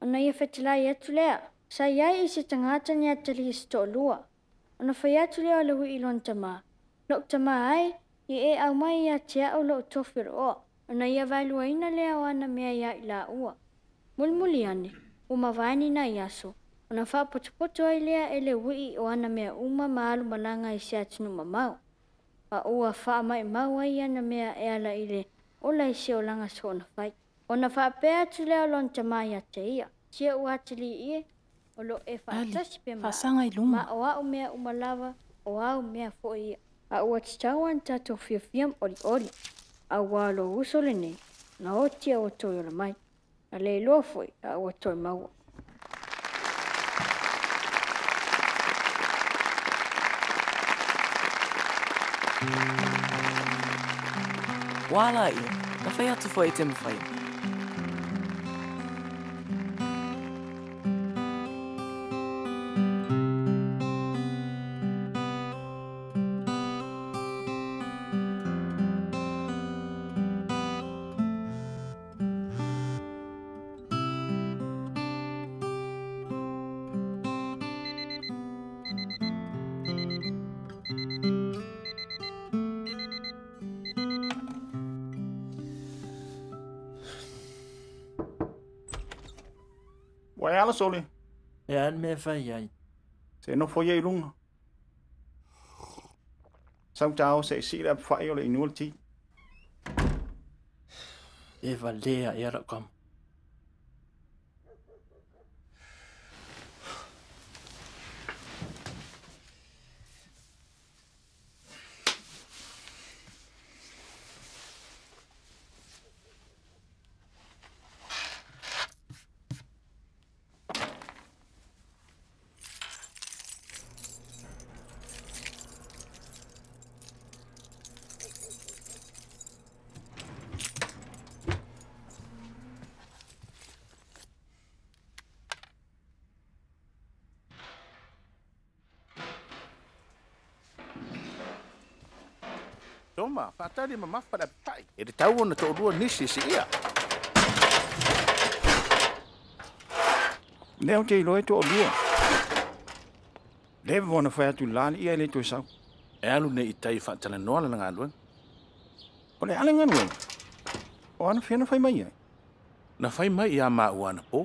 Ona ia whetilai atu lea. Sa iai I se tangata ni atali sto lua. Ona whai atu lea o le hui ilon tama. Lok tama ai, I au mai ia tea o lo tofiro o. Ona ia vailua ina lea o ana mea ia ila ua. Mulmuli ane, uma vaini na iaso. Ona wha potopoto ai lea ele hui o ana mea uma maalu malanga I se atunu mamau. A ua wha mai mau ai ana mea e ala ile ola I se o langa so ona whai. Ona wha pea tu lea lon tamai a te ia. Sia ua atili ie, o lo e wha atasi pe ma o au mea umalawa o au mea fo ia. A ua titauan tato fiafiam ori ori. A ua lo usole nei, na o tia o toi ola mai. A le loa foi, a ua toi maua. Wala ia, na whai atu foi te mwhai. Wai ala sole. E an me whai ai. Se no foi ai runga. Sau tau se sila whai o le inua ti. E valea e ara kam. Toma, patari mama pada pai. E te tau ona tō rua nisi si ia. Leo te iloe tō lua. Lewa wana whai atu lani ia le tō sau. E alu ne I tai whaatala noa lana ngā luang. O le ale nganu ai. O ana whiana whai mai ai. Na whai mai ia maa uana po.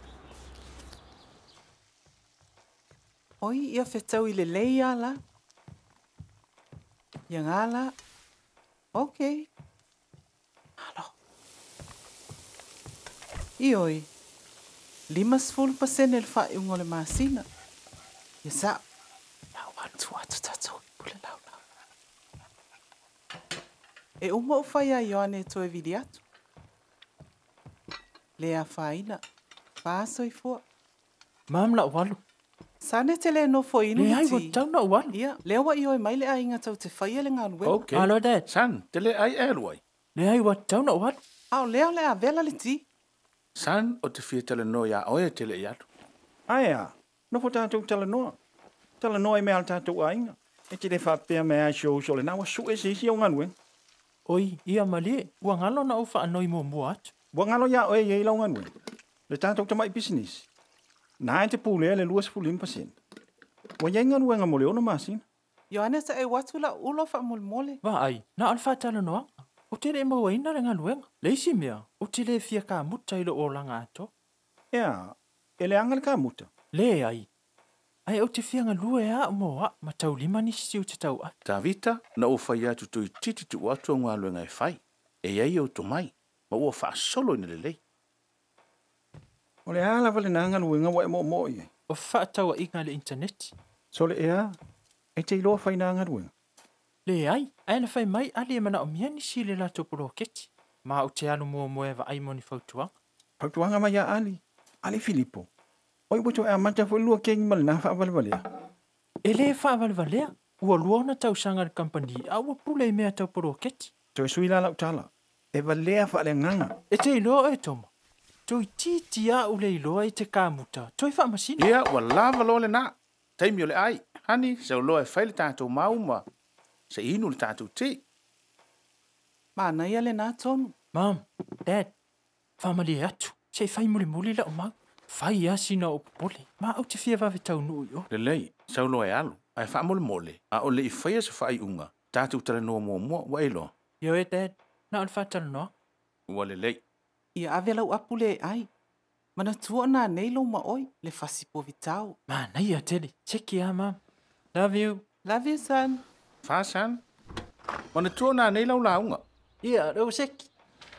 Oi, ia whetau I le leia la. Ia ngala. Okay. Halo. Ioi. 50% ele wha iungo le masina. Ia sa. Lau atu tatou pule lau. E uma ufai a Ioane to e vidi atu. Lea whaina. Pāso I fua. Mam la walu. Sane te le no fo inu Le ai ti. wa tau na walu. Ia, lea wa Ioi mai le a inga tau te whaia le ngā luenga. Okay. Alo dad. San, te le ai e luai. Le ai wa tau na walu. Au lea le a vela le ti. San o te fia tala no ia oe te le iatu. Aia, no po tātou tala noa. Tala noa I mea al tātou ainga. E te le whapea mea show so le nawa su e sisi o nganu e. Oi, ia malie. Ua ngalo na ufa anoi mua atu. Wa ngalo ia oe iei lau nganu e. Le tātou tamai business. Nā e te pūlea le 25%. Wa iei nganu e ngamo leo na masina. Ioane sa e watu la ulo wha mole. Wa ai, na alfa tala noa. O te re maua ina re ngā luenga. Leisi mea, o te le fia ka muta ilo o langa ato. Ea, e le anga le ka muta. Le ai. Ai o te fia ngā lua e a moa, ma tau lima ni si o te tau a. Tā vita, na o whai atu tui titi tu atu o ngā luenga e whai. E iei o to mai, ma ua wha solo ina le lei. O le ala vale na anga luenga wa e mo i. O wha tau a inga le internet. So le ea, e te iloa whai na anga luenga. Le ai, ai na whai mai ali e mana o mia ni si le lato poroketi. Ma o te anu mua moe wa aimoni fautuanga. Fautuanga mai a Ali. Ali Filippo. Oi boto e amata fo lua kengi mal na fa valvalea. E le wha valvalea. Ua lua na tau sanga le company. A ua pule I mea tau poroketi. To e sui la lau tala. E valea fa le nganga. E te iloa e toma. Toi titi a ule iloa I te kāmuta. Toi wha masina. Ia, wa lava lo le nā. Taimi o le ai. Hani, se o loa e whai le tātou mauma. Se inu le tātou te. Mana ia le nā tonu. Mam, Dad, whamali e atu. Se whai muli la o mau. Fai asina o pole. Ma au te fia vawe tau nui o. Le lei, saulo e alu. Ai wha mole mole. A o le I whaia se whai unga. Tātou tala noa mua wa ilo. Yo e dad. Na on whatala no. Ua le lei. Ia ave lau apu le ai. Mana tua na nei lau ma oi le fasi po vitao. Ma nei a tele. Cheki a mam. Love you. Love you, son. Whasan. Mana tua nā nei lau la unga. Ia, rau seki.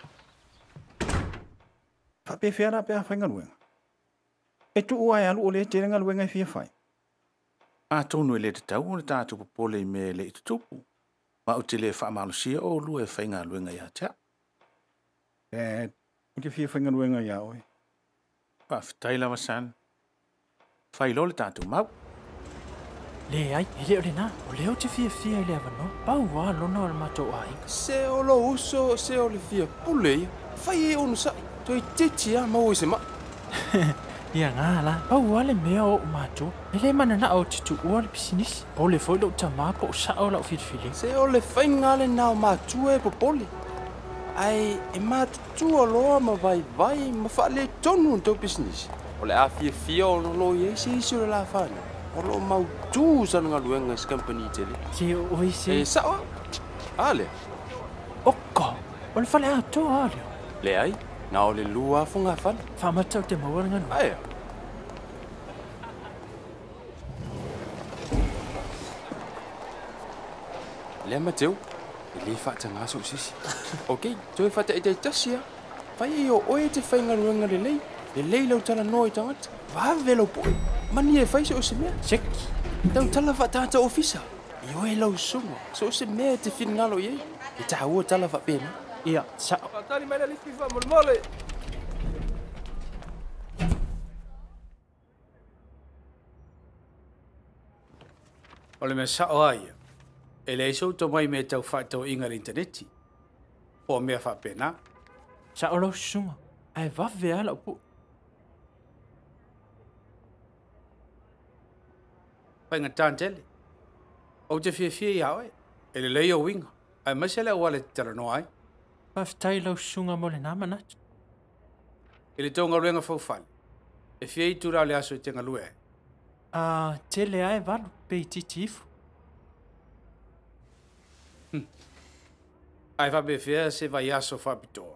Whape whiara pia whaingaruenga. E tu ua e alu o le te rengaruenga I fia whai. A tonu e le te tau, o le tātou popole me le I tutupu. Ma o te le whaamalusia o lua e whainga luenga ia tea. E, o te fia whaingaruenga ia oi. Pa whitaila wasan. Whai lo le tātou mau. Le ai, e leo le nā. O leo te fia fia I le avano. Pau wā lona o le mato ai. Se o lo uso, se o le fia pule ia. Fai e onu sai. Toi teti a mau se ma. Ia ngā la. Pau wā le mea o mato. E le mana na o titu ua le pisinisi. O le foi lau tamā po o sa o lau whitwhile. Se o le fai ngale nao mātua e popole. Ai, e mātutua loa ma vai, ma wha le tonu n tau business. O le a fia o lo ye, se isi o le la whana. O lo mau tū sana ngā luenga is company tele. Se oi se. E sawa. Ale. Oko. O le whale a tō a leo. Le ai, na o le lua fo ngā whana. Whamatau te mawaringa no. Aia. Le mateu. Le whata ngā so sisi. Ok, toi whata e te tasia. Whai e o oe te whainga ruenga le lei. Le lei lau tala noi tangata. Wawe lau poi. Mani e whai se o se mea. Seki. Tau tala whatata ofisa. I oe lau sunga. So o se mea te whingalo iei. E taha ua tala whapena. Ia, sa. Tani mai na lifi wha mole. O le mea sao aia. E le iso to mai me tau whaitau inga interneti. O mea whapena. Sa o lau sunga. Ai wawe ala upu. Whainga tāntele. O te fia ia oe. E le lei o winga. Ai masele o wale te tara no ai. Paftai lau sunga mo le nama natu. E le tonga ruenga whauwhale. E fia I tura le aso I tenga lue. Tele ai walu. Pei titifu. Ai whape fia se vai aso whapitoa.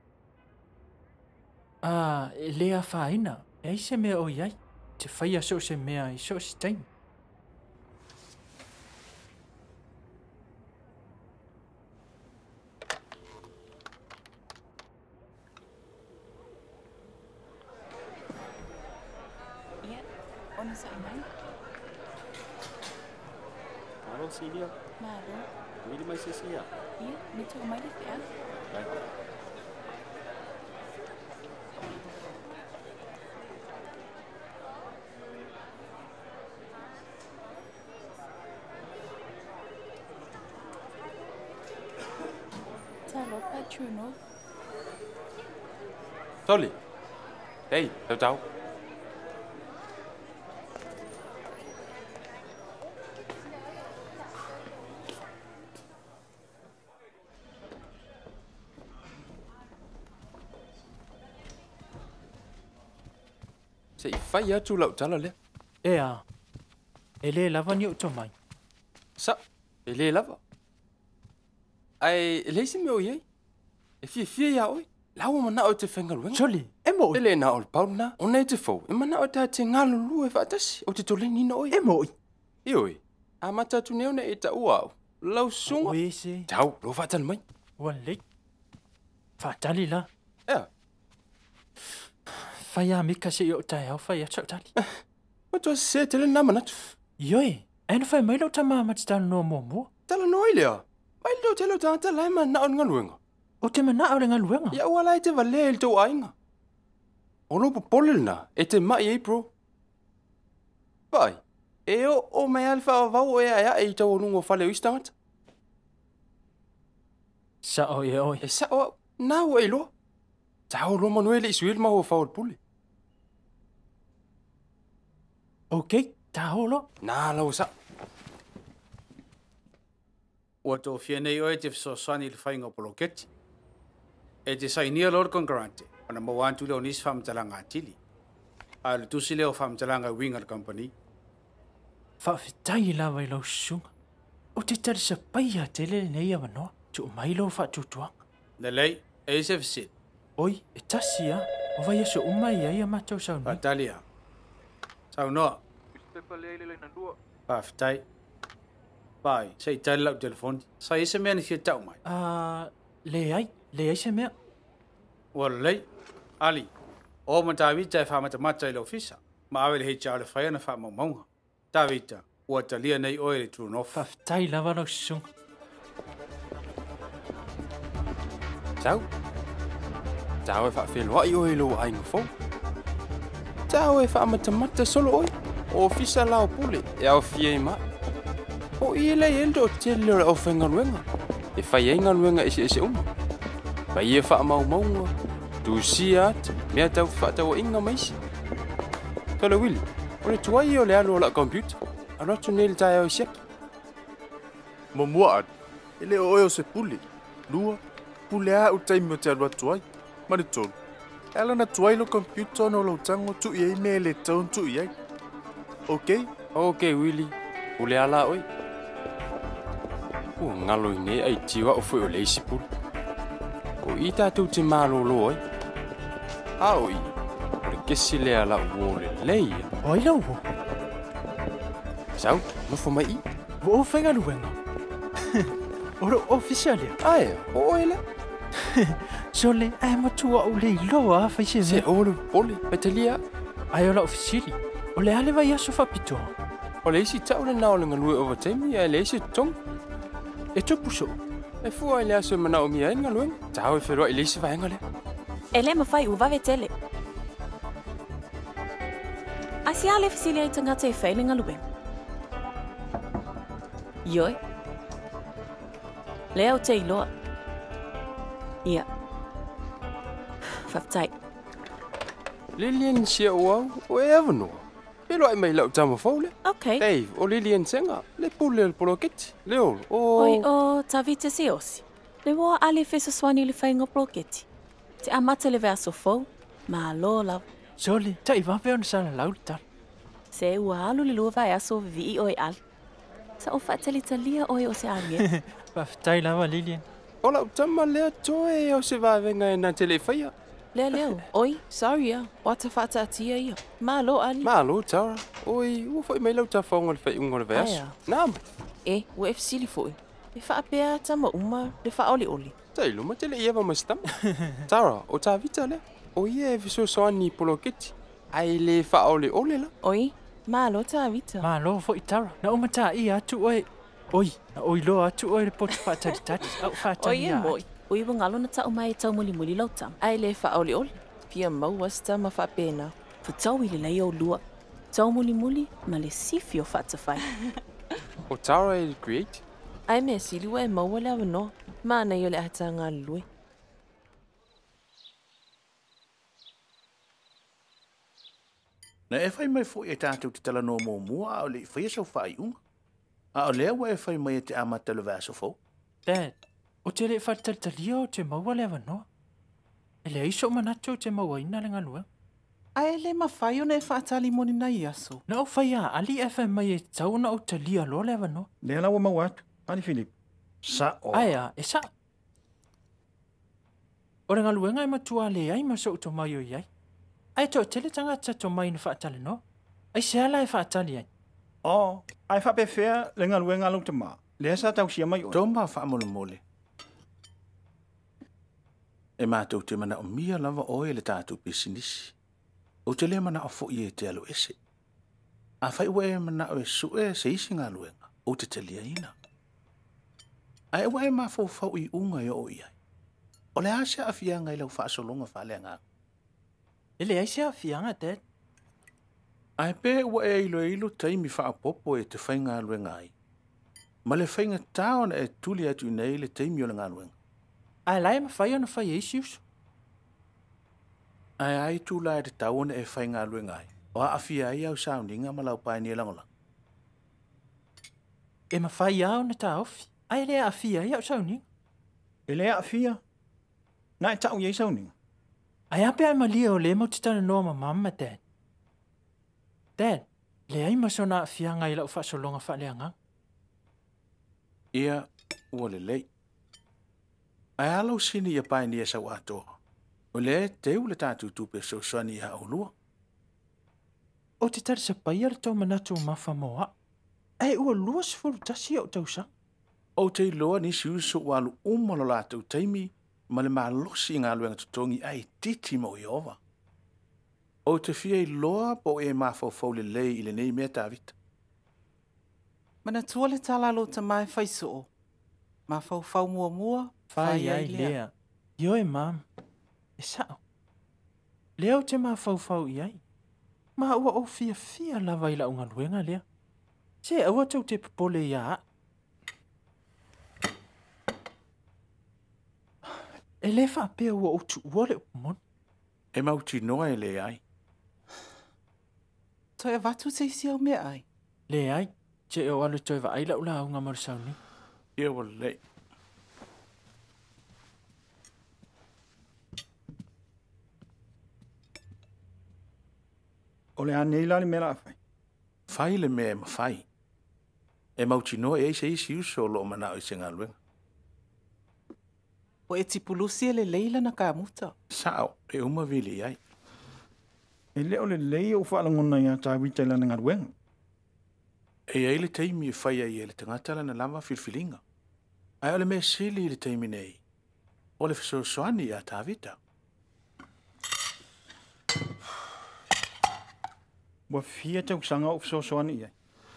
E lea whaina. E se mea o iai. Te whaia so se mea I so se taimi. Ona sa inai? Alo, Celia. Malo. Mili mai sesia. Ia, me tau mai le fea. Vai. Talo pa chuno. Toli. Ei, tau. Se I whai atu lau tala lea. E le lava ni o to mai. Sa, e le lava. Ai, e le isi me o iei. E fia ia oi. Lau mana o te whenga luenga. Toli, e mo. E le na o le pauna. O nei te fau. E mana o ta te ngalo lua e whaatasi. O te tole nina oi. E mo. I oi. A mata tu neo ne e ta ua au. Lau sunga. Oi se. Tau, lo whaatan mai. Wan le. Whaatali la. Ea. Whaia mika se I o tai au whaia tau tali. O tua se tele nama natu. Ioi, ena whai mai lau ta mama te tala noa mua mua. Tala noi lea. Mai leo te leo tangata lai ma na o nga luenga. O te mana au le ngā luenga. Ia ua lai te vale il tau ainga. O no popolel na, e te mai ei bro. Pai, e o mai alfa o vau e aia e tau onungo whale o istangata. Sa o e oi. E sa o, na o e loa. Tau lo manuele I suil ma o whao pule. Ok, ta holo. Na lau sa. Ua tō fia nei oe te whasosani le whainga o poloketi. E te sainia lor kongarante. Ona mawantu leo nis whamatala ngā tili. Ai tu si leo fam talanga Winger Company. Whawhitai la vai lau sunga. O te tari sa paia te lele nei awa noa. Tu o mai lau whatutuang. Na lei, e se fisit. Oi, e tasi a. O vai aso umai ai a matau sau ni. Patalia. Sau noa. Whawhitai. Pai, sei tali lau telefoni. Sa ese mea ni fia tau mai. Le ai se mea. Wala lei, Ali. O matawita e whamata i lau fisa. Ma awele hei chale whaia na whamau maunga. Tawita, ua talia nei oe le true north. Whawhitai lawa lau sunga. Tau. Tau e whawhelua i oe lo ainga fo. Tau e whamata solo oi. O fisa lao pule, e au fie ma. O i le endo te leo o whenganuenga. E whai einganuenga ese uma. Pai e whamau maunga. Tu siat, mea tau whatau inga maisi. Tole Willi, o le tuai o le alo la computer. Anotu nele tai au siaki. Mamuaat, ele o eo se pule. Lua, pule a utaimi o te alua tuai. Mani tolu. Ela na tuai lo computer no lo tango tu iei me le taun tu iei. Ok? Ok, Willi. Pule ala oi. Ua ngalo inge ai tiwa o fui o leisi pule. O i tātou te mālolo oi. Aoi, o le kesi le ala uo le leia. Oi lau ho. Sau, nofo mai i. O whenganuenga. Oro officialia. Aia, o ele. Sole, ai matua o le iloa whaise mea. Se olu pole, petalia. Ai ola officiali. O le ale vai aso whapitoa. O le isi tau le nao le ngalue overtime, ai le isi tong. E tupu so. E fua ele aso mana o mia inga luen. Tau e wherua ele isi vaenga le. Ele mawhai uwa vetele. Asi ale fisilia i tangata e whailinga lueng. Ioi. Leo te iloa. Ia. Whaftai. Lilian sia uau, o e avanoa. Pelo ai mai lau tama faule. Okay. Dave, o Lilian senga, le pule le poloketi. Leo, o... Oi o tavite se osi. Le woa ale fesa swani le whainga poloketi. Te amata le vea so fau, ma alo lau. Sole, ta i wape ona sana lau tal. Se ua alu le lua vai aso vi oi al. Sa o whaatali talia oi o se ange. Whawhitai lawa Lilian. O lau tama lea toe o se vavenga e nā tele whaia. Leo, oi, sorry ya. Wata whata atia ia. Ma alo ali. Ma alo, Tara. Oi, ua fai mai lau ta whaunga le whai unga le veaso. Aia. Nām. E, ua e fisili foi. Le whaapea tama uma, le whaoli oli. Tailu, ma tele ieva ma stama. Tara, o ta vita le. O ia e viso soani poloketi. Ai le whaole ole la. Oi, ma alo ta vita. Ma lo fo i tara. Na umata i atu oe. Oi, na oi lo atu oe le potu whaatari tati. Au whaatari Oi e moi. Oi ngalo na tau mai tau muli muli lau tam. Ai le whaoli oli. Pia mau wasta ma whaapena. Futau i le lei o lua. Tau muli muli, ma le sifi o whaatawhai. O Tara e create. Ai mea siliwa e maua le awa no. Ma nei o le ahata ngā lue. Na e whai mai fo e tātou te tala no mō mua o le whai sau whai unga. A o lea wa e whai mai e te amata le vaso fo. Dad, o te le whaatari o te maua le awa noa. E le iso manacho te maua ina le ngalua. Ai le mawhai o ne whaatali moni nai aso. Na o whai a ali e whai mai e tau na o te lia lo le awa noa. Lea lawa mau atu. Ali Philip. Sa o. Aia, e sa. O le ngaluenga e matua le ai maso uto mai o iai. Ai to tele tangata to mai na whaatali no. Ai se ala e whaatali ai. O, ai whape whea le ngā luenga lau te maa. Lea sa tau sia mai o. Tōma wha mole mole. E mātou te mana o mia lava oe le tātou pisinisi. O te lea mana o fo i e te alo ese. A whai ua e mana o e sue se isi ngā luenga. O te te lia ina. Ai ua e mafo fau i unga i o iai. O le asea a fianga i lau whaasolonga whaalea ngā. Ele ai se a fianga, Dad. Ai pe ua e ilo taimi whaapopo e te whainga luenga ai. Ma le whainga tāona e tuli atu i nei le taimi o le ngā luenga. Ai lai ma whai ona whai eisius. Ai ai tūla e te tāona e whainga luenga ai. O a awhia ai au soundinga ma lau paini e langola. E ma whai au na tā ofi. Ai lea a fia i au sauni. E lea a fia. Nā e tau iei sauninga. Ai ape ai ma lia o le mau titana noa ma mamma, Dad. Dad, le ai masona fia ngai lau fa solonga fa le anga. Ia ua le lei. Ai alo sini ia pai ni esa wato. O le te ule tātou tupe so soani ia o lua. O te tari sa pai ar tau manatu mafa moa. Ai ua lua sifuru tasi au tau sa. O te loa ni si uso walu umalo lātou taimi ma le malosi ngā luenga tutongi ai titi mo i ova. O te fia i loa po e mafau le lei i le nei mea tāwita. Mana tua le talalo ta mai whaisoo. Mafau mua. Fai ai lea. Io e mam. E sao. Leo te mafau i ai. Ma ua o fia lava i la unga luenga lea. Se aua tau te popole ia. E le wha pia ua utu ua le upumon. E mauti noa e le ai. Toi a watu te isi au mea ai. Le ai. Te o alu toi wa aila ula unga marasau ni. Ia wa le. O le ane ila ni mera fai. Fai le mea ma fai. E mauti noa e se isi uso lo mana o i senga luenga. O e tipulusi e le leila na ka muta. Sao, e uma vili ai. E leo le lei o whaalangona ia tā wita ila nga ruenga. E ai le teimi e whai ai e le tangatala na lama filfilinga. Ai o le mea sili le teimi nei. O le fiso soani ia tā vita. Wa fia tau sanga o fiso soani ia.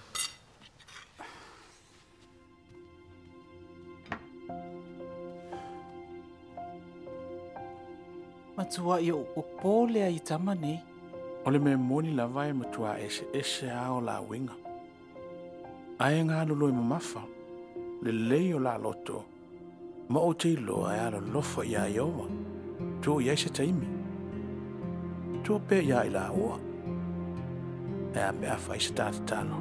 Matua i o pole ai tama nei. O le mea moni la vai matua ese ao la winga. Ai ngā lolo i mamafa. Le lei o la loto. Ma o te ilo ai alo lofo i a iowa. Tō i aise taimi. Tō pe i a i la ua. E a mea fai se tāta tano.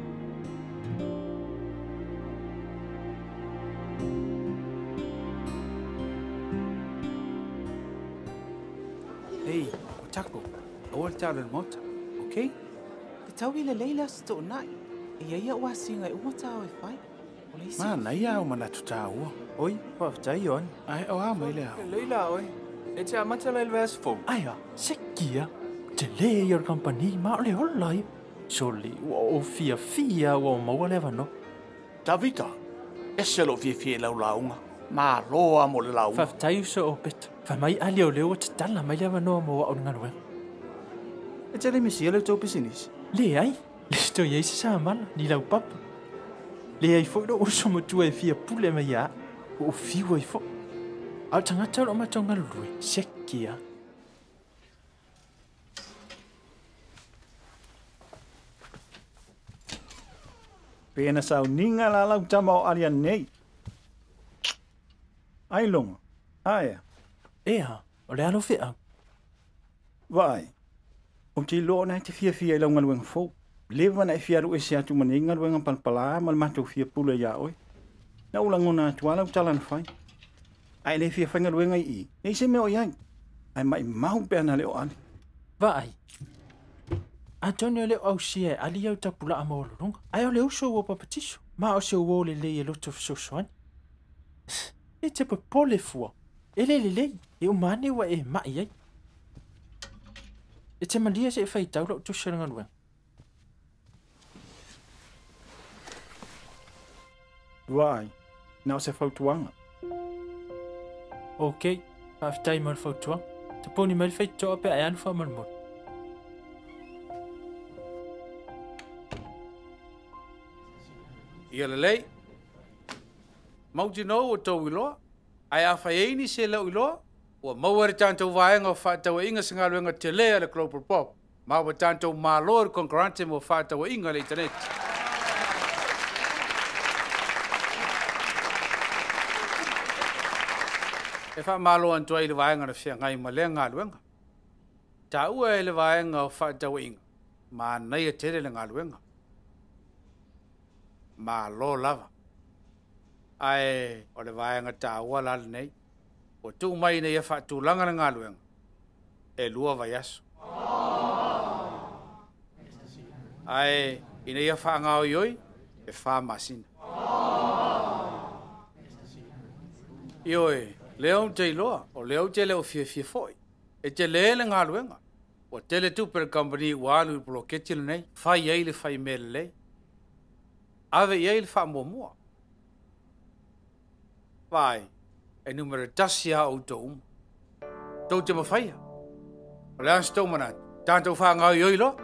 Hei, o tako. O le tau le mota, okay? Te tau i le leila su tō nai. E ia ua singa e umata o e whai. O le isi. Ma, nei au manatu tā ua. Oi, whaftai on. Ai, o a mai le au. Leila, oi. E te amata le ilves fo. Aia, sekia. Te le ior company ma le holai. Soli, o fia o maua le vano. Tavita, e selo fie lau launga. Ma loa mo le launga. Whaftai uso o pet. Whamai ali o leo te tala mai le vano mo au nganwe. E te le misi ele tō pisinis. Le ai, le sto iei se sa mana, ni lau papa. Le ai fo do uso mo tua e fia pule mai a. O fiu ai fo. Au tangata lo matonga lui, sekia. Pena sau ninga la lau tama o alia nei. Ai longa. Aia. Ea, o le alo fea. Vai. O te lo na te fia i launga luenga fo. Lewa na e fia ru e se atu maninga luenga palpala ma le matou fia pula ia oi. Na ulangona atu ala utalan fai. Ai le fia whanga luenga i. Nei se meo iai. Ai mai mahu pēna leo ani. Vai. Antonio leo au sia ali au tapula amolunga. Ai o leo so o papatiso. Ma o se o le e loto fisosoani. E te pole fua. E le. E umane wa e mai ai. E te malia se e whai tau lau tushiranga luenga. Vai. Nau se fautuanga. Ok. Aftai mal fautuanga. Te poni mal whai toa pe ai alfa mal mol. Ia le lei. Mauti no o tau iloa. Ai a whai eini se lau iloa. Ua mauare tātou vaenga o whātaua inga sa ngā luenga te lea le Global Pop. Maua tātou māloa konkurante mo whātaua inga le internet. E wha māloa antua i le vaenga na whia ngai ma lea ngā luenga. Tā ua e le vaenga o whātaua inga. Mā nei a tere le ngā luenga. Māloa lava. Ai, o le vaenga tā ua lale nei. O tu mai nei e whaatūlanga na ngā luenga. E lua vai aso. Ai, ina ia whaangao ioi, e wha masina. Ioi, leo te iloa, o leo te leo fia foi. E te lele ngā luenga. O tele tupere company walu polo ketile nei, whai eile whai mele lei. Ave eile wha mua. Vai, e numero tasia o tō uma. Tau te mawhaia. O le ansi tau mana, tātou whaangau ioi lo.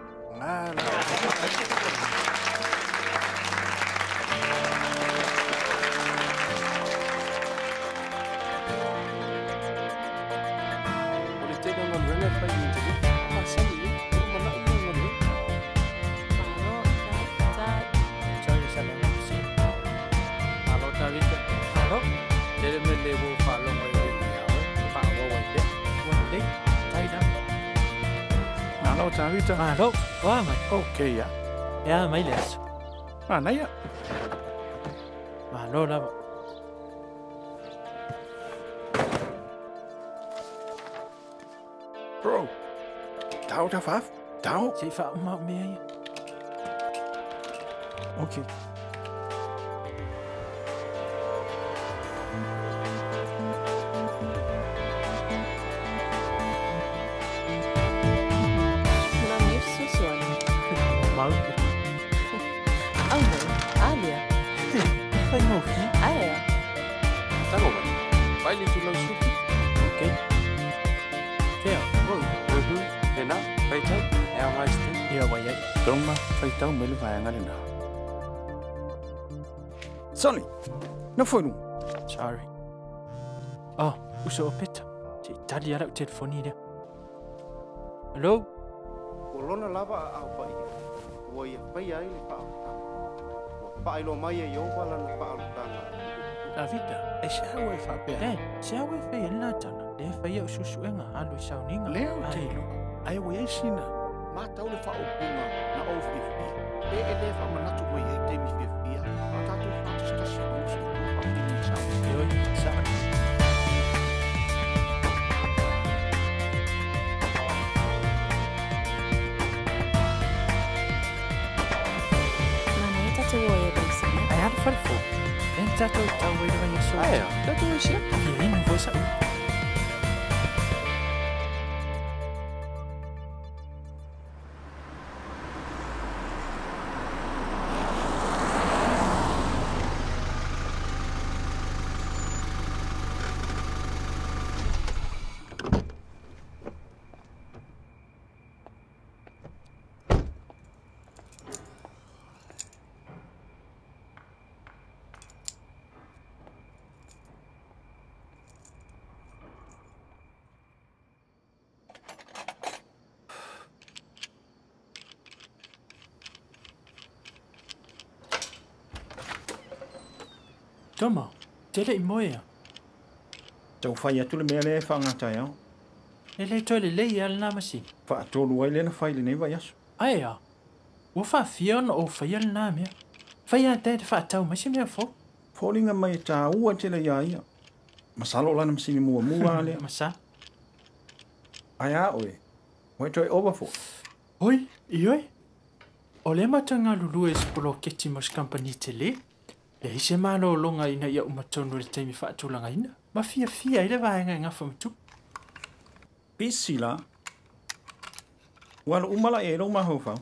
Tavita. Alo, wah mai. Okay ya. Ya mai les. Mana ya? Alo la. Bro. Tau da faf. Tau. Se fa ma me. Okay. Toma, fai tau mele vai ngale na. Sonny, não foi não. Sorry. Oh, uso opeta. Te tali ara o telefoni dia. Hello? Kolona lava au pai. Woi pai ai le pa. Pai lo mai yo bala na pa tanga. Davida, e xa we fa pe. Se awe fe na tana. Le fa yo susu enga alu sauninga. Leo te lo. Ai we sina. Ma tau le fa o punga na o fifi. E le fa manatu mo ye te mi fifi. Ma tatu fa sta si mo so pa pini sa. Yo sa. Ai ar fal fo. Enta to tau we vai so. Ai, tatu we sia. Ye no foi sa. Toma, tele moia. Tau fai atu le mea le whangata iau. Le tole le al na masi. Wha tolu ai le na whai le nei vai asu. Aia. Wa fa fion o fa yal na mea. Fa ya te fa tau masi mea fo. Fōringa mai tā ua te le ia ia. Masalo lana masini mua le. Masa. Ai a oe. Wai toi overfo. Oi, ioi. O le matanga lulu e spolo keti mas company tele. Le ise malo longa ina ia umatonu le teimi fa tulanga ina. Ma fia ile vaenga ngafa mtu. Pisi la. Wala umala e lo maho fa.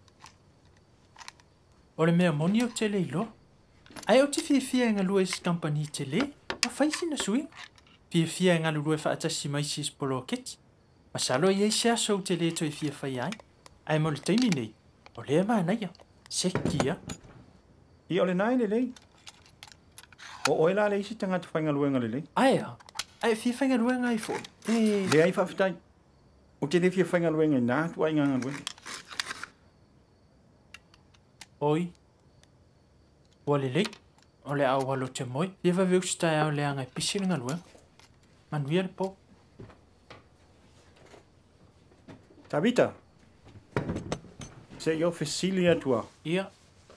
O le mea moni o tele ilo. Ai o te fia nga lues company tele. Ma faisi na sui. Fia nga lulu e fa atasi mai si spolo keti. Masalo ye sia so tele to fia fai ai. Ai mo le teimi nei. O le mana ia. Sekia. I ole nai le lei. O oila le isi tanga tu whainga luenga le lei. Aia. Ai fia whainga luenga i fo. Le ai whawhitai. O te le fia whainga luenga i nā tu ainga ngā luenga. Oi. Wale lei. O le au walo te moi. Fia waweu stai au le anga i pisi ngā luenga. Manuia le po. Tabita. Se yo fesilia tua. Ia.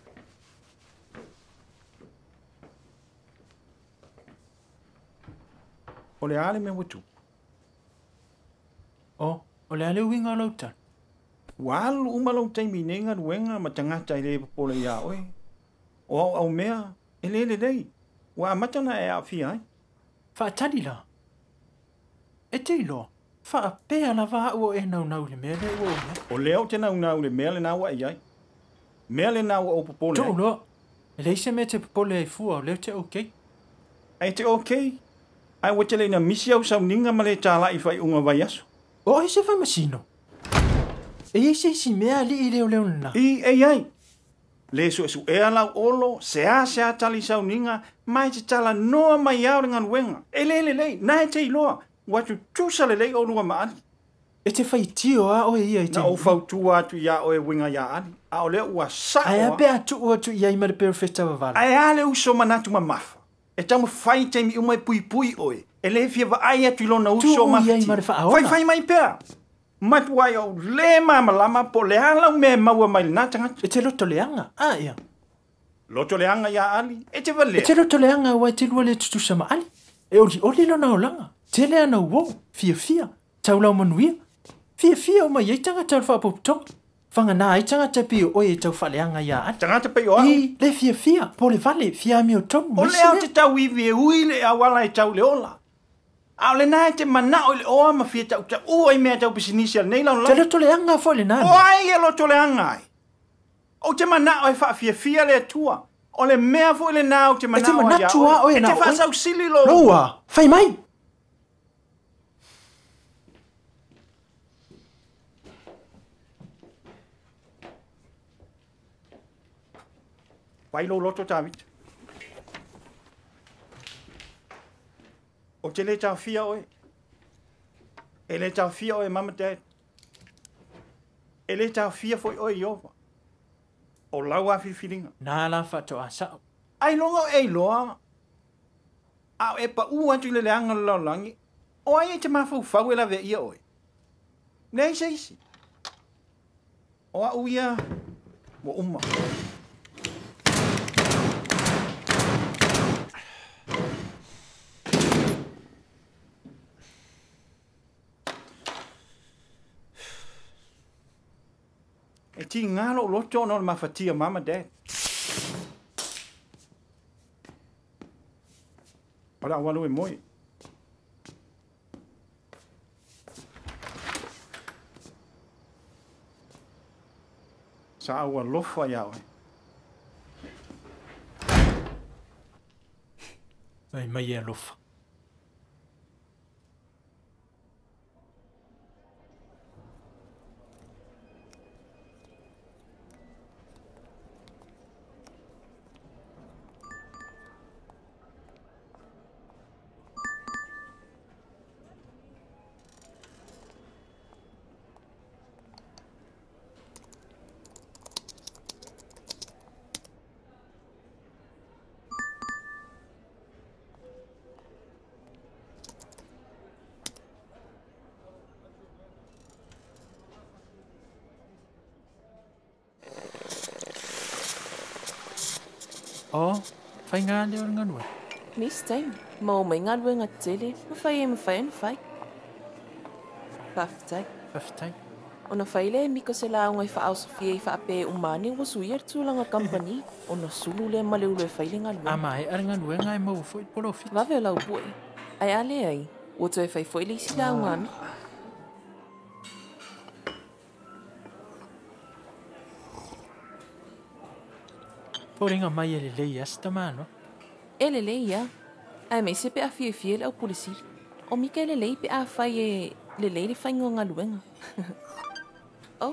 O le ale me watu. O le ale winga lautan. Walu umalo taimi nenga ruenga matangata ile pole ya oi. O au mea ele dei. Wa matana e afia. Fa tadi la. E te lo. Fa pe na va o e na le mele o. O leo te na le mele na wa ai. Mele na o pole. Tu lo. Ele se mete pole fu o le te okay. Ai te okay. Ai wa tele na misi au sa ninga male tala I fai unga vai aso. O e se fa masino. E se si mea li leo na. Ai. Le su e ala olo se a tali sa ninga mai te tala noa mai au ngan wenga. E le na te loa. Watu tu sa le o lua ma. E te fai tio a o ia I te. Na o fau tu atu ya o e winga ya ali. A o le ua sa. Ai a pe atu o tu ia I mare perfecta vala. Ai ale uso manatu ma mafa. E tamu fai te mi umai pui oi. E le fia va ai atu lona uso ma. Fai mai pea. Matuai o le mama lama po le ala me maua mai na tanga. E te loto leanga. Ia. Loto leanga ya ali. E te vale. E te loto leanga wa te lua le tutu sama ali. E oli lona o langa. Te le ana wo. Fia. Taulau manuia. Fia o mai tanga tau fa popto. Fanga na ai tanga te pio o e tau fa leanga ya ali. Tanga te pio. Le fia. Po le vale. Fia mi o tomu. O le au te tau iwi e uile a wala e tau le ola. Au le nai te mana o le oa ma fia tau ta ua I mea tau pisinisi al nei lau lau. Te loto le anga fo le nai. O ai e loto le anga ai. O te mana o e wha fia le atua. O le mea fo le nao te mana o ia o. E te wha sau sili lo. Noa, fai mai. Pai lo loto tawit. O te le tau fia oe. E le tau fia oe mama dad. E le tau fia foi oe iova. O lau a fifiringa. Nā la whato a sao. Ai longa e loa. Au e pa ua tu le leanga lau langi. O ai e te mawhau whau e la ve ia oe. Nei se isi. O a uia. Mo uma. E ti ngalo loto no mafatia mama dad. Ora walu e moi. Sa wa lofa ya oe. Ai mai e lofa. O, fai ngā leo ngā nua. Miss time, mau mai ngā lua ngā tele, mawhai e mawhai. Whaftai. Whaftai. Ona whai le miko se la ngai wha au Sofia I wha ape umani wa suia tūlanga company, ona sulu le maleu le whai le ngā lua. Ama e ar ngā lua ngā e mau fwoi polo fit. Wawe o lau bui. Ai ale ai, o tu e whai fwoi le isi lau ngami. Poringa mai e le lei asta mano. E le lei ia. Ai mei se pe a fie le au polisi. O mika le lei pe a whai e le lei le whai ngā luenga. Oh.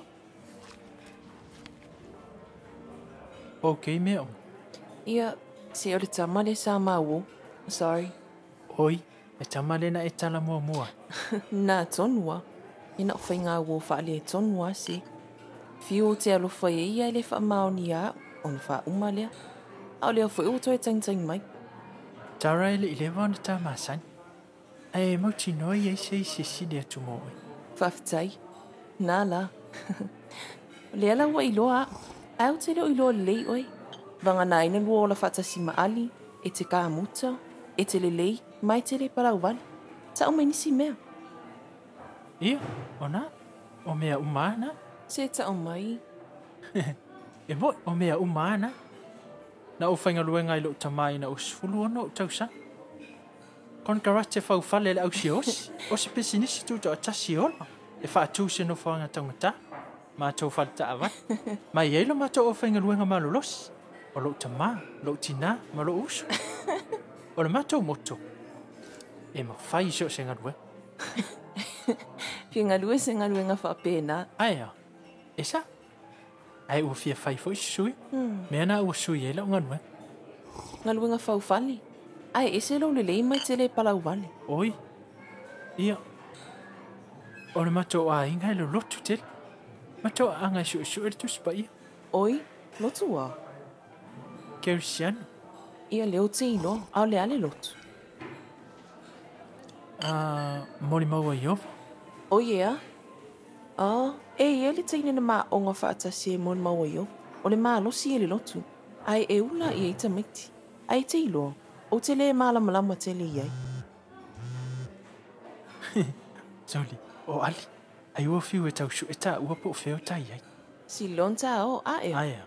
Ok, meo. Ia, se o le tamale sa mau. Sorry. Oi, e tamale na e tala mua. Nā tonua. E na whai ngā wo wha le tonua si. Fiu te alofa e ia le wha maoni a. On fa umalea. Au leo foi uto e tang mai. Tara ele I le wana ta masan. Ai mauti noi e se le atu moi. Whaftai. Nā la. Le ala wa iloa. Au te leo iloa lei oi. Vanga naina lua o la whatasi maali. E te kā muta. E te le lei. Mai te le parau wale. Ta o mai nisi mea. Ia, ona. O mea umana. Se ta o mai. E mo o mea umana. Na o whainga luenga I lo tamai na o sfulu ono tausa. Kon karate fau fale le au si osi. O se pesinisi tu to atasi ola. E wha atu se no whaanga tangata. Ma tau whale ta awa. Mai eilo ma tau o whainga luenga malolosi. O lo tama, lo tina, ma lo uso. O le matou moto. E ma whai sio se ngarue. Pia ngalue se ngalue nga whapena. Aia. Esa? Ai ua fia whai fo sui. Mea na ua sui e lau ngarue. Ngalue nga whaufali. Ai ese lo lelei mai te le palau wale. Oi. Ia. O le matou a inga e lo lotu tele. Matou a anga su e tu spa ia. Oi, lotu wa. Kerisiano. Ia leo te ino, au le ale lotu. Mori maua i ofa. O ia. E ia le teine na maa onga whaatasi e mori maua i ofa. O le maa losi e le lotu. Ai e ula i eita miti. Ai te ilo. O te le maa lama te le iai. Zoli, o ali. Ai ua fiu e tau su e ta ua po feo tai ai. Si lonta o a e. Aia.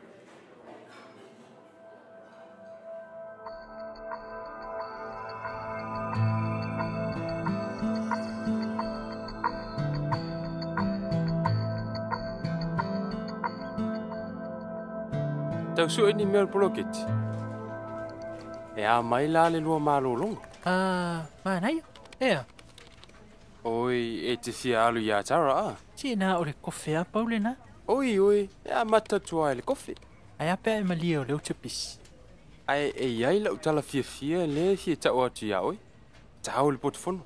Tau su ni mel poloketi. E a mai la le lua malolonga. Manai. Ea. Oi, e te fia alu ia tara a. Tina o le kofea paule na. Oi, e a matatua le kofi. Ai apea e malia o leo te pisi. Ai e iai lau tala fia le fia tau atu ia oi. Tau le potofono.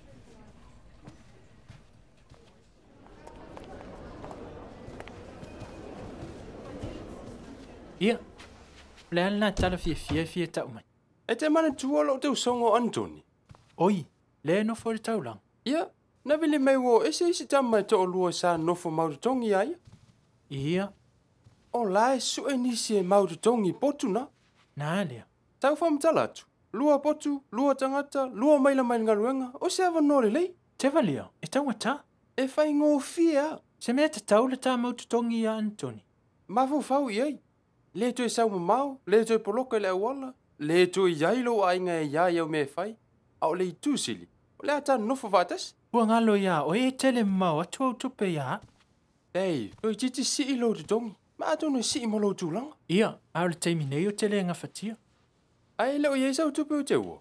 Ia. Le alna tala fia tau mai. E te mana tua lau teu songo Antoni. Oi, le no fo le taulang. Ia, na vile mai wo ese tama to lua sa nofo mautongi ai. Ia. O lai su e nisi e mautongi potuna. Na lea. Tau fam talatu. Lua potu, lua tangata, lua maila mai ngaruenga. O se ava nore lei. Te valia, e tau ngata. E fai ngō fia. Se mea te tau le tā maututongi a Antoni. Mafo fau iai. Le to e sau mamau, le to e poloka le awala. Le to e yailo ainga e iai au me fai. Au le tu sili. O le ata nofo vatas. Ua ngalo ia, o e tele mau atu au tupe ia. Ei, o i titi si i lo te tongi. Ma atono si i malo tūlanga. Ia, au le teimi nei o tele nga fatia. Ai leo iei sau tupe o te ua.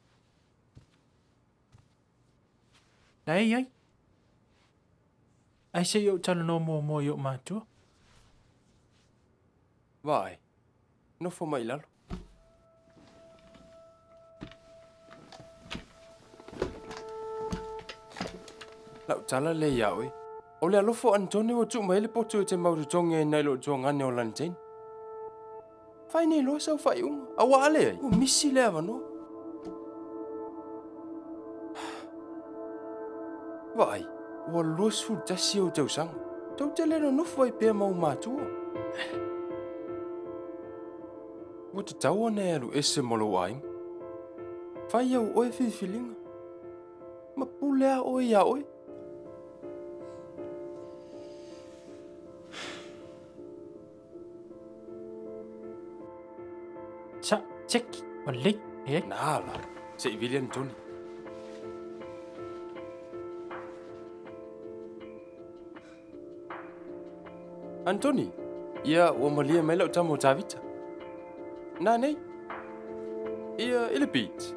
Nei ai. Ai se yo tala no mo yo mātua. Vai, nofo mai lalo. Lau tala le iaoi. O le alofo Antoni o tu mai le potu e te maurutongi e nei lo tuangane o lantein. Fai nei loa sau fai unga. Awa ale ai. O misi le avano. Vai, ua luasu tasi o tau sanga. Tau te lena nofo ai pia mau mātua. Ua te taua nei alu ese molo aing. Fai au oe fifilinga. Ma pulea oe ia oe. Sa, tseki, o le, e. Nala, se i vili Antoni. Antoni, ia ua malia mai lau tamo tavita. Nā nei, ia ile beat.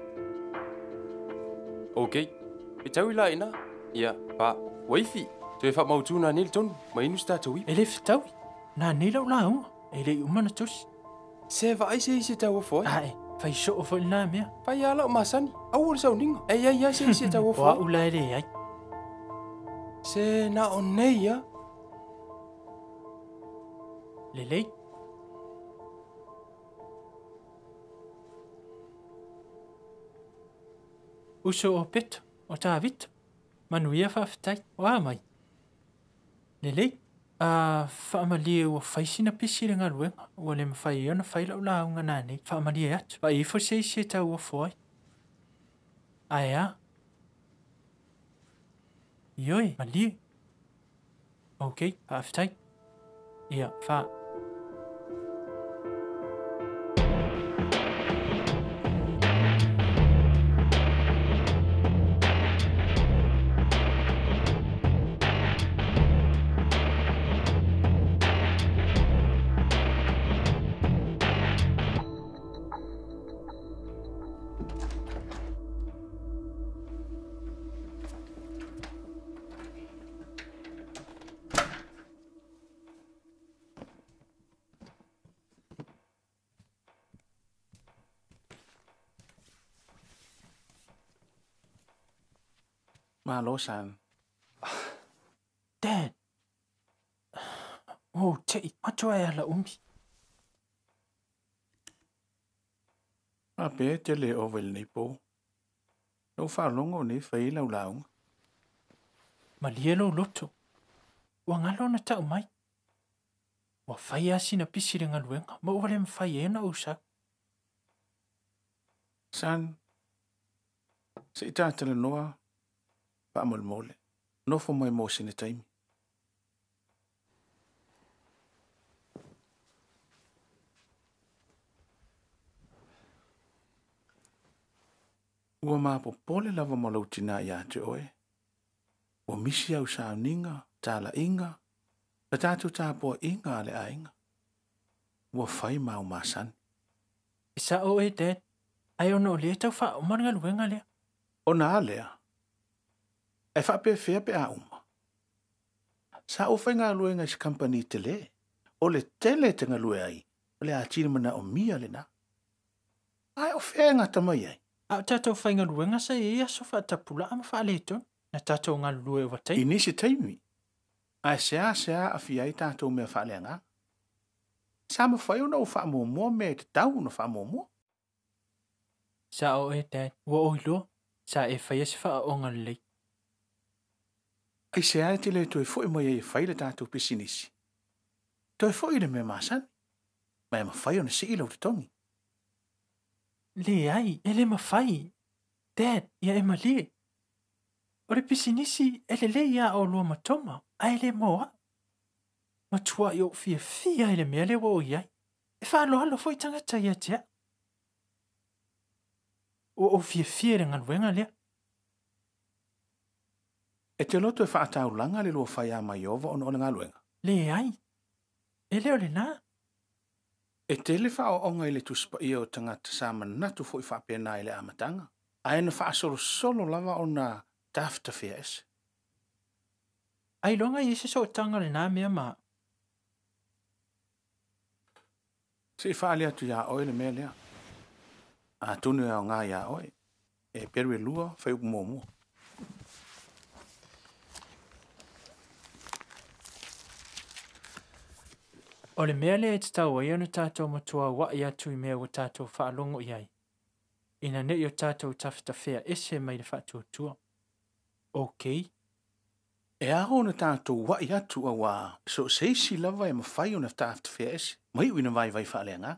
Okay, e tau i la ina, ia, pa, waifi. Te e wha mautuna nil tonu, ma inu sta tau i. E le fitaui, nā nei lau la unga, e le umana tosi. Se va ai se isi tau o foi. Ai, fai so o foi nā mea. Pai ala o masani, au ora sau ninga. Ei, ai, se isi tau o foi. Wa ula ere ai. Se na o nei, ia. Lelei. Uso o peto, o tā vito. Manuia whawhitai, o amai. Lelei. Whaamalia ua whaisina pisi le ngaruenga. Ua le mawhai iona whaila ula unga nānei. Whaamalia atu. Wa ifo se tau ua fwoi. Aia. Ioi, malia. Okay, whawhitai. Ia, wha. Malo san. Dad. Oh, te atua e ala umi. A pe te le o vel nei po. No fa longo ni fai lau lau. Ma lielo loto. Ua ngalo na tau mai. Ua whai asi na pisire ngaluenga. Ma ua le mwhai e na usak. San. Se ita tele noa. Pa mol mole. No fo mai mo sine taimi. Ua maa po pole lava malau tina ia te oe. Ua misi au saa ninga, tala inga, na tātou tāpua inga ale a inga. Ua whai mau maasan. Isa o e, Dad. Ai ono le tau wha o maringa luenga lea. O na alea. E wha pe fea pe a uma. Sa o whainga luenga is company te le. O le tele te ngalue ai. O le a tini mana o mia le na. Ai o whea ngata mai ai. A tātou whainga luenga sa e aso wha tapula ama wha le ton. Na tātou ngā lue wa tei. Inisi taimi. Ai sea a fiai tātou mea wha le ngā. Sa ma whai ona o wha mua me te tau na wha mua. Sa o e, Dad. Ua oilo. Sa e whai asi wha o ngā lei. Ai sea te le toi fwoi mai e whai le tātou pisinisi. Toi fwoi le mea maasan. Mai ma whai ona si ilau te tongi. Le ai, e le ma whai. Dad, ia e ma le. O le pisinisi, e le ia o lua matoma. Ai le moa. Ma tua i o fia e le mea le wo iai. E wha alo alo fwoi tangata ia tea. O fia le ngaluenga lea. E te loto e whaatau langa le lua whai a mai ova ono o le ngaluenga. Le ai. E leo le nā. E te le wha o onga i le tuspa i o tangata sa manatu fo i wha pena i le amatanga. A ena wha solo lava o na tafta fia ese. Ai longa i se so tanga le nā mea maa. Se i wha alia tu ia oe le mea lea. A tunu e o ngā ia oe. E peru e lua whai upu mua. O le mea le e te tau ai ana tātou matua wa i atu i mea o tātou whaalongo i ai. Ina ne i o tātou tafta whea ese mai le whaatua tua. Okay. E aho na tātou wa i atu a wā. So seisi lava e mawhai o na tafta whea ese. Mai uina vai whaalea ngā.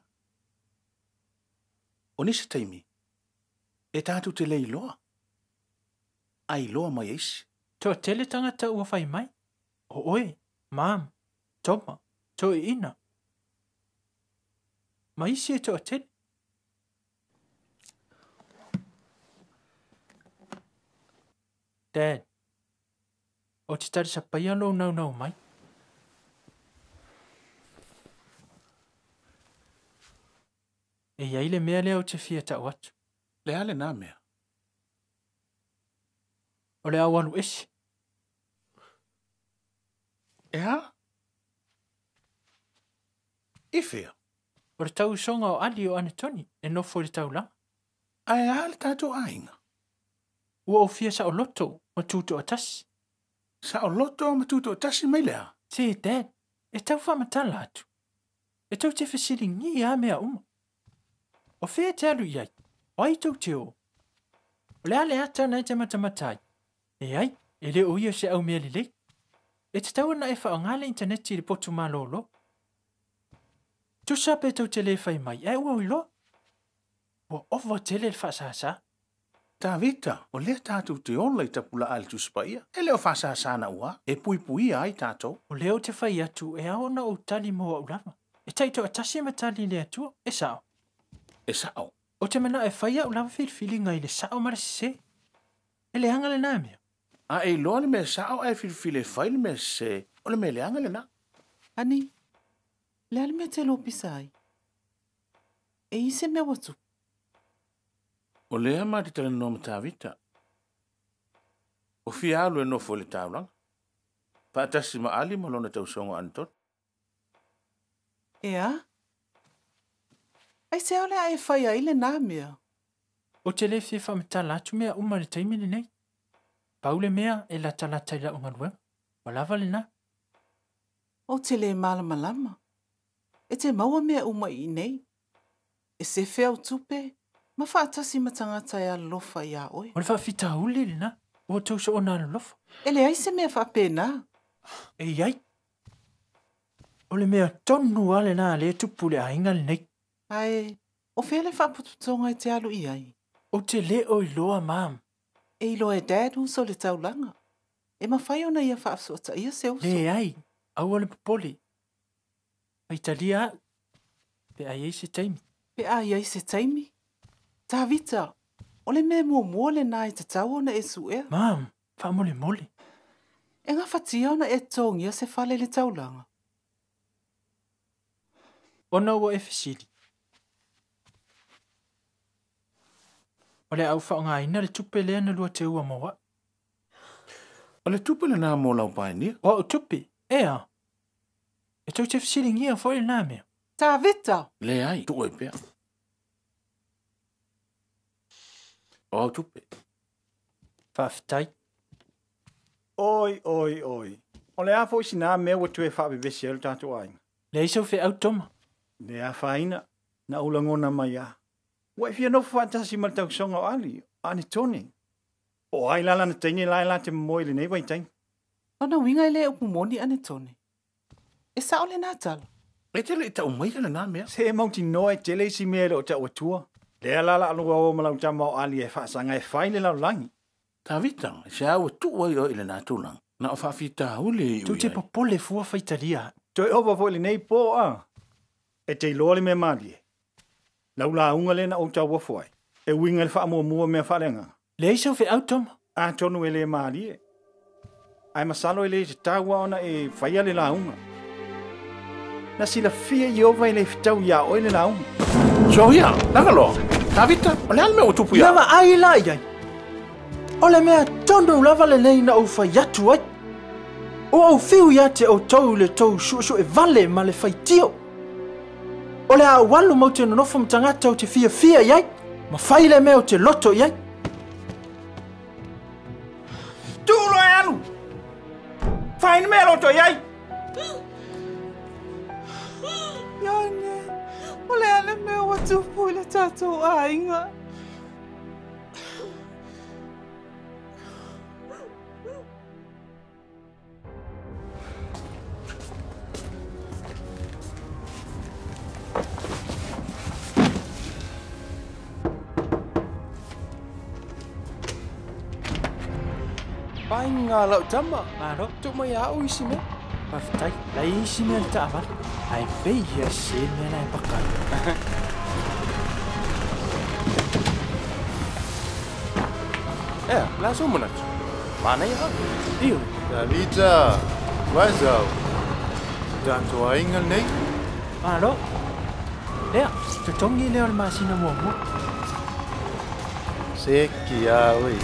O nisa taimi. E tātou te lei loa. Ai loa mai eisi. Toa tele tangata ua whai mai. O oe, mam, toma. To ina. Ma isi e toa tele. Dad. O te tari sa pai alo nau mai. E iai le mea lea o te fia tau atu. Le ale nā mea. O le awalu esi. E ha? Ifea. O le tau songa o ali o ane toni, e nofo le tau langa. Ai a le tātou ainga. Ua o fia sa o loto, ma tūto o tasi. Sa o loto ma tūto o tasi mai lea? Se, Dad, e tau whamatala atu. E tau te whasiri ngi a mea uma. O fia te alu iai, o ai tau te o. O le ale ata nei te matamatai. E ai, e le o ia se au mea lilei. E te tau ana e wha o ngale interneti le potu malolo. Tu sape tau te le whai mai, e ua uilo. Ua owa tele le wha sa. Tavita, o lea tātou te ola I tapula ale tu spaia. E leo whasa sana ua, e pui ai tātou. O leo te whai atu e aona o tali mo au lava. E taito atasi matali le atua, e sao. E sao. O te mana e whai au lava whirwhili ngai le sao marase. E le anga le nā mea. A e loa le mea sao ai whirwhile whaile mea se, o le mea le anga le na. Ani, le ale mea te lopisa ai. E ise mea watu. O lea ma te tala noma Tavita. O fia alu e nofo le tauranga. Paatasi ma ali ma lona tausonga Anton. Ea? Ai se ole ai whai ai le nā mea. O te le fie whamitala atu mea uma le taimini nei. Paule mea e la tala taila unga ruenga. Walava le nā. O te le malama lama. E te maua mea uma I nei. E se whea tupe. Ma whaatasi matangata e alofa ia oi. O le whaafita huli le nā. O tausa o nā lofa. E le ai se mea whaapena. E iai. O le mea tonu ale nā le tupu le ainga le nei. Ai, o whea le whaapututonga I te alu I ai. O te le o iloa mam. E ilo e dad huso le taulanga. E ma whai ona ia whaafsota ia se uso. Le ai. Au ale popoli. Aitalia. Pe ai se taimi. Pe ai se taimi. Tavita, o le mea mua le nā I te tau ona e su ea. Mam, wha mole mole. E ngā whatia ona e tongia se whale le taulanga. Ona ua e fesili. O le au wha ngā ina le tupe lea na lua te ua mawa. O le tupe le nā mō lau paenia. O tupe, ea. E tau te fesili ngia fo le nā mea. Tavita. Le ai, tu oi pea. O tupe. Whaafitai. Oi. O le a fo isi nā mea wa tue whaabe vesi elu tātou ainga. Le isau fe au toma. Le a whaina, na ulangona mai a. Wa fia no whaatasi ma tau songa o ali, ane tone. O ai lala na taini lai la te moi le nei wai taini. Ona winga le upu moni ane tone. E sao le nātala. E te le tau mai le nā mea. Se mauti noe te le isi mea le o ta watua. Le lala alua o malau tama o ali e whaasanga e whaile lau langi. Tavita, se au tu oi o ile nā tūlang. Na o whaafita hule i ui. Tu te popole fua whaitaria. Toi opa fo le nei po a. E te iloa le mea mali e. Lau la unga le na o tau wafuai. E winga le wha mua mea wharenga. Le isau fe au toma. A tonu e le mali e. Ai masalo e le te taua ona e whaia le la unga. Na sila fia I ova i le fitau ia o le la unga. So ia, nagalo. Tavita, o le alme o tupu ia. Lava ai la iai. O le mea tono lava le nei na o whai atu ai. O au fiu ia te o tau le tau su e vale ma le whai tio. O le a walu mau te nonofo mtangata o te fia iai. Ma whai le mea o te loto iai. Tūlo e anu! Whaine mea loto iai! Iane, o le ale mea watupu I le tātou ainga. Pai ngā lau tama. Aro. Tuk mai au isi mea. Whaafitai. La isi mea le ta awal. Ai beia se mea nai pakai. Ea, la so manatu. Mana ia? Io. Tavita, wazau. Tātou ainga nei? Aro. Lea, te tongi leo le masina mua mua. Seki aoi.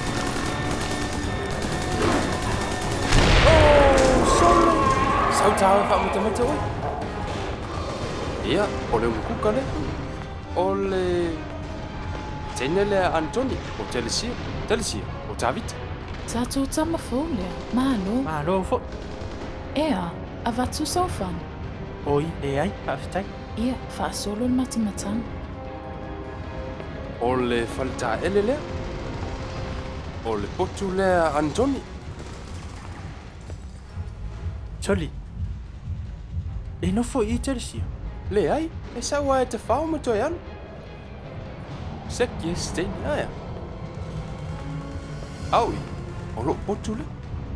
Sau tawa whaamutamata oi. Ia, o le umukuka le. O le... Tene le Antoni, o Telesia, o Tavita. Tātou tama fōu lea. Malo. Malo fo. Ea, a watu saufan. Oi, e ai, whaafitai. Ia, whaasolo le matimatanga. O le falita ele lea. O le potu lea Antoni. Toli. E nofo I Telesia. Le ai, e sawa e te whao matoi anu. Seki e steini aia. Aui, o lo potu le.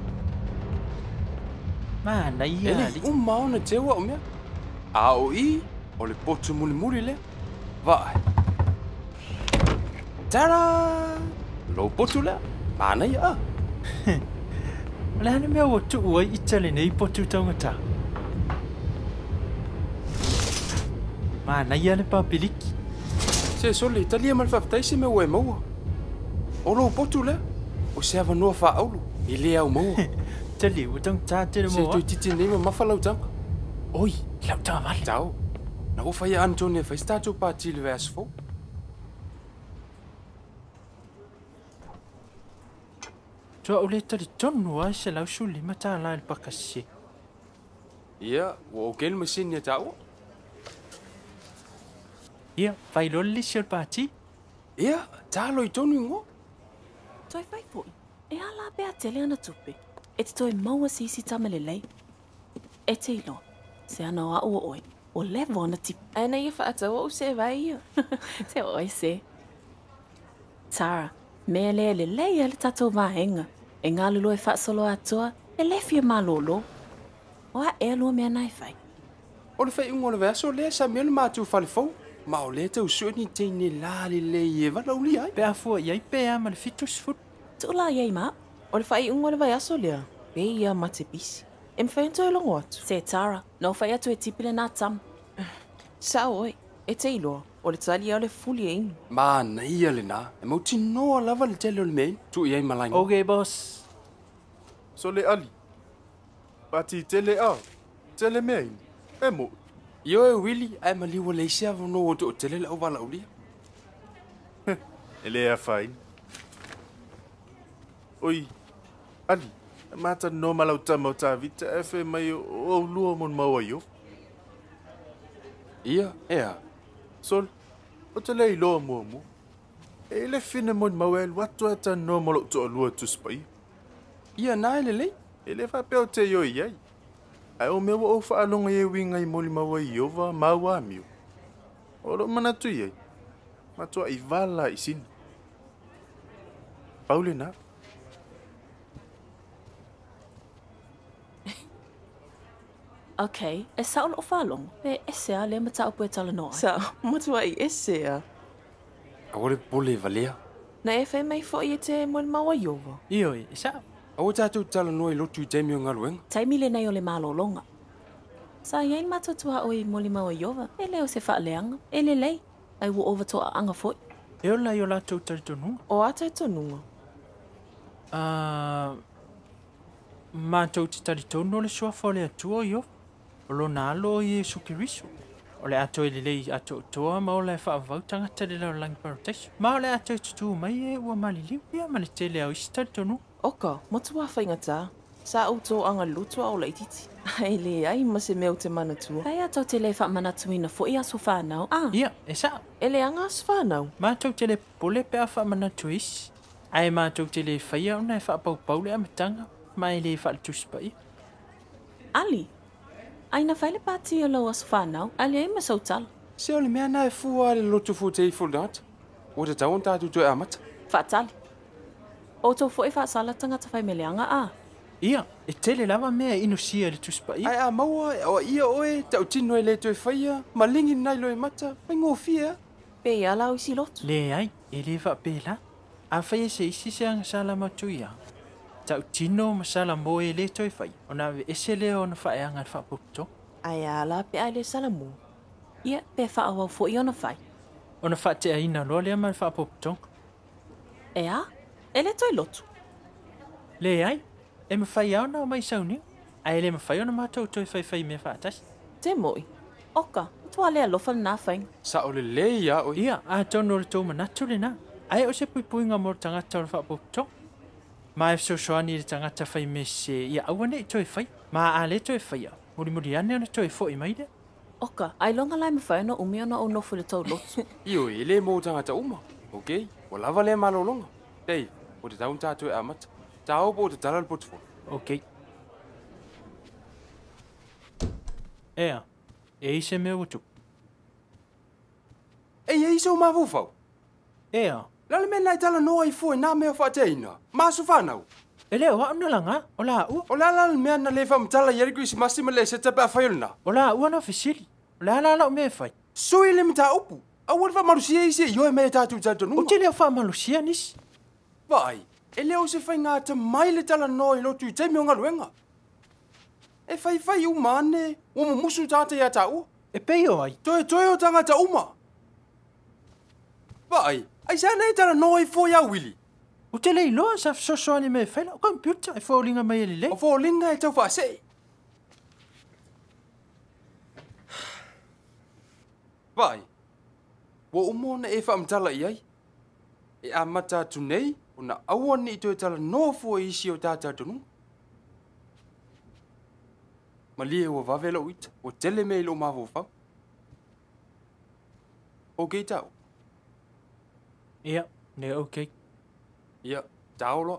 Mana ia Ele ali. umau na tewa o mea. Aui, o le potu muli le. Vai. Tara! Lo potu le. Mana ia. Le hana mea o tu ua i tale nei potu taungata. Mana ia le papiliki. Se sole italia mal whaftaisi me ue maua. O lo potu le. O se ava noa wha aulu. I le au maua. Tali ua taungata te Se moa. toi titi nei ma mawhalau tanga. Oi, lau tawa vale. Tau. Na o whaia Antonia whai statu pāti le vers fo. Tua o le tali tonu ai se lau suli mata la le pakasi. Ia, o gel masini tau. Ia, vai lolli si o pati. Ia, talo I tonu ingo. Toi whai pui. E ala bea tele ana tupe. E te toi maua sisi tamalelei. E te ilo. Se ana o au oi. O levo ana tip. Ana ia whaatau o se vai ia. Se oi se. Tara, mea le lei ale tatou vahenga. E ngā lulu e whaasolo atua, e le fia malolo. O a e alua mea nai whai. O le whai ungo le verso le sa mea le mātu whale fau. Ma o le tau suani te ne lali le I e wala uli ai. Pea fua iai pea ma le fitus fut. Tu la iei ma. O le whai ungo le vai aso lea. Pe ia mate bisi. E mwhainto e longo atu. Se Tara, no whai atu e tipile nā tam. Sa oi, e te iloa. O le tali au le fuli e inu. Ma na ia le nā. E mau tinoa lava le tele o le mei. Tu iai malainga. Okay, boss. So le ali. Pati tele a. Tele mea ini. E mo. Io e Willy, ai maliwa le isia vano o to tele la o wala uli. Ele a fine. Oi. Ali. Mata no malau tama o tā vita e whi mai o lua mon maua io. Ia, ea. Sol. O te lei loa mua mua. E le fine mon maua e watu e ta no malau to lua tu spai. Ia nā ele lei. E le whapeo te ioi iai. Ai o mewa o whaalonga e winga I moli maua I ova maua amiu. O lo manatu iai. Matua I vala I sina. Paule na. Okay, e sao lo whalong. E ese a le mata upu e tala noa. Sa, matua I ese a. A wale pole valea. Na e whai mai fo I te mol maua iova. Ioi, e sao? A o tātou tala noa I lotu I teimio ngaluenga. Taimi le nei o le malolonga. Sa iain matatua o I moli maua iova. E leo se whaaleanga. E le lei. Ai ua ova toa anga foi. E o lai o lātou taritonunga. O ata e tonunga. Mātou te taritonu o le soafa o le atua i o. O lo nalo I e sukirisu. O le ato e le lei ato toa ma o le whaavau tangata le lau langi paradise. Ma o le ato e tutu mai e ua maliliu. Ia ma le tele au isi taritonu. Oka, matua whaingata. Sa au tō anga lutua o la ititi. Ai le ai ma se meo te manatua. Ai atau te le wha manatuina fo I aso whanau. Ia, e sao? E le anga aso whanau. Mātou te le pole pe a wha manatu isi. Ai mātou te le whaia ona e wha pau le amatanga. Mai le wha le tuspai. Ali, ai na whaile pāti o lau aso whanau. Ali ai ma sautala. Se o le mea na e fua le lotu fu te I fuldat. O te tau on tātou tu e amata. Whaatali. O tau fo I whaasala tangata whai me le anga a. Ia, e tele lava mea ino sia le tuspai. Ai a maua, o ia oe, tau tino e le tu e whaia. Malingi nai lo e mata. Pai ngō fia. Pe ia lau isi lotu. Le ai, e le wha pēla. A whaia se isi se anga sala matu ia. Tau tino masala mo e le toi whai. O na ese leo na whae anga wha puto. Ai ala pe ai le salamu. Ia, pe wha awau fo I ona whai. O na wha te aina loa lea mai wha puto. E a, e le toi lotu. Le ai, e me whai au na mai sauni. Ai le me whai ona mātou toi whai me wha atas. Te moi. Oka, tua lea lofa na whaing. Sa o le le ia o Ia, a tono le tō manatu le na. Ai o se puipuinga mo tangata o wha puto. Ma e soani le tangata whai me se ia awane I toi whai. Ma a le toi whai a. Muri ane ona toi fo I mai le. Oka, ai longa lai me whai no umi ona o nofu le tau lotu. Io e le mo tangata uma. Ok, o lava le malolonga. Dave, o te taun tātou e amata. Tāo po te tala le potufu. Ok. Ea, e se me utu. Ei, so ma vufau. Ea, Lale me nai tala no ai foi na me fa teina. Masu fanau. Ele o ana langa, ola u. O la me na le fa mtala yeri Christmas me le seta pa failna. Ola u na fisili. La me fai. Sui le mta upu. Awal fa marusia isi yo me tatu tatu no. O tele fa malusia nis. Vai. Ele o se fai nga te mai le tala no i lotu te me nga luenga. E fai u mane, o mo musu tata ya tau. E peo ai. Toi o tanga ta uma. Vai. Ai sa nei tala no i fo ya Willy. O tele lo sa so ni me fai. O computer e fo linga mai le. O fo linga e tau fa sei. Vai. Wo umona e fa mtala iai. E amata tu nei, ona awan ni to tala no fo isi o tata tunu. Malie o vavela uita, o tele me lo mavo fa. Okay tau. Ja, nee, okay. Ja, tau lo.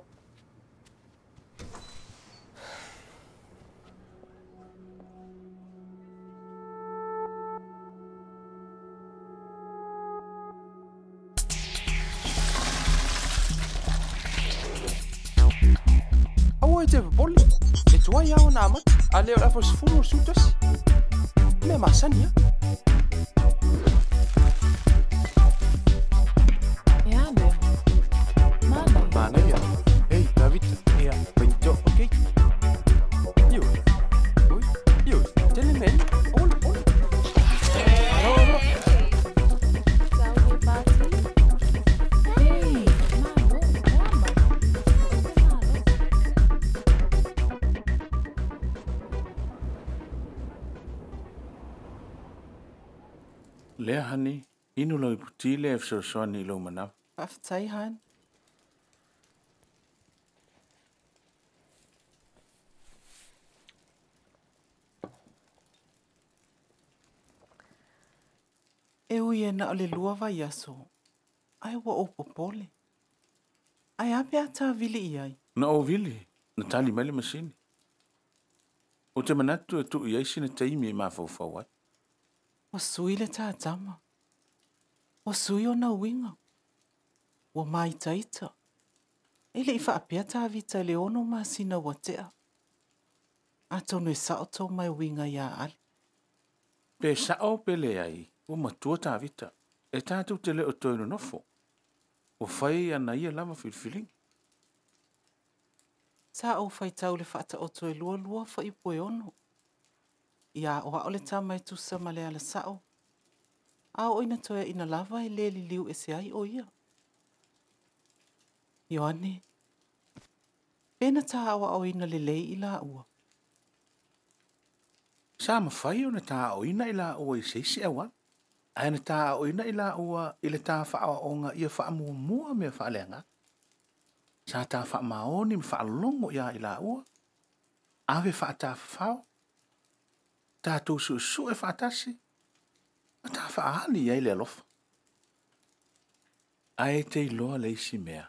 Awo te boli. E tua ia o na mat. Ale o afos full sutas. Me masania. Ja, nee. Mana ya. Hey, David. Ja. Pinto, okay. Yo. Yo, tell me. Ol. Lea hani, inu lo iputile e fsosoni lo manaf. Aftai han. E ui e na ole lua vai aso. Ai wa o popole. Ai ape ata vili iai. Na o vili, na tali mele masini. O te manatu e tu iai sina taimi e mafau ai. Wa sui le tā tama. Wa sui o na winga. Wa mai taita. Ele i whaapea tā vita le ono masina wa tea. A tonu e sao tau mai winga ia ali. Pe sao pele ai, o matua tā vita. E tātou te leo toino nofo. O whai ana ia lama filfiling. Sa o fai tau le whaata o toi lua wha i poe ono. Ia o hao le tamai tu sa male ala sao. A o ina toia ina lava e le li liu e se ai o ia. Ioane. Pena ta awa o ina le lei i la ua. Sa ma whai o na tā o ina i la ua i seisi awan. Ai na tā o ina i la ua i le tā wha o nga ia wha mua mea wha leanga. Sa tā wha maoni me wha longo ia i la ua. Awe wha tā whao. Tātou su e whaatasi. A tā whaahani iai le alofa. Ai te iloa leisi mea.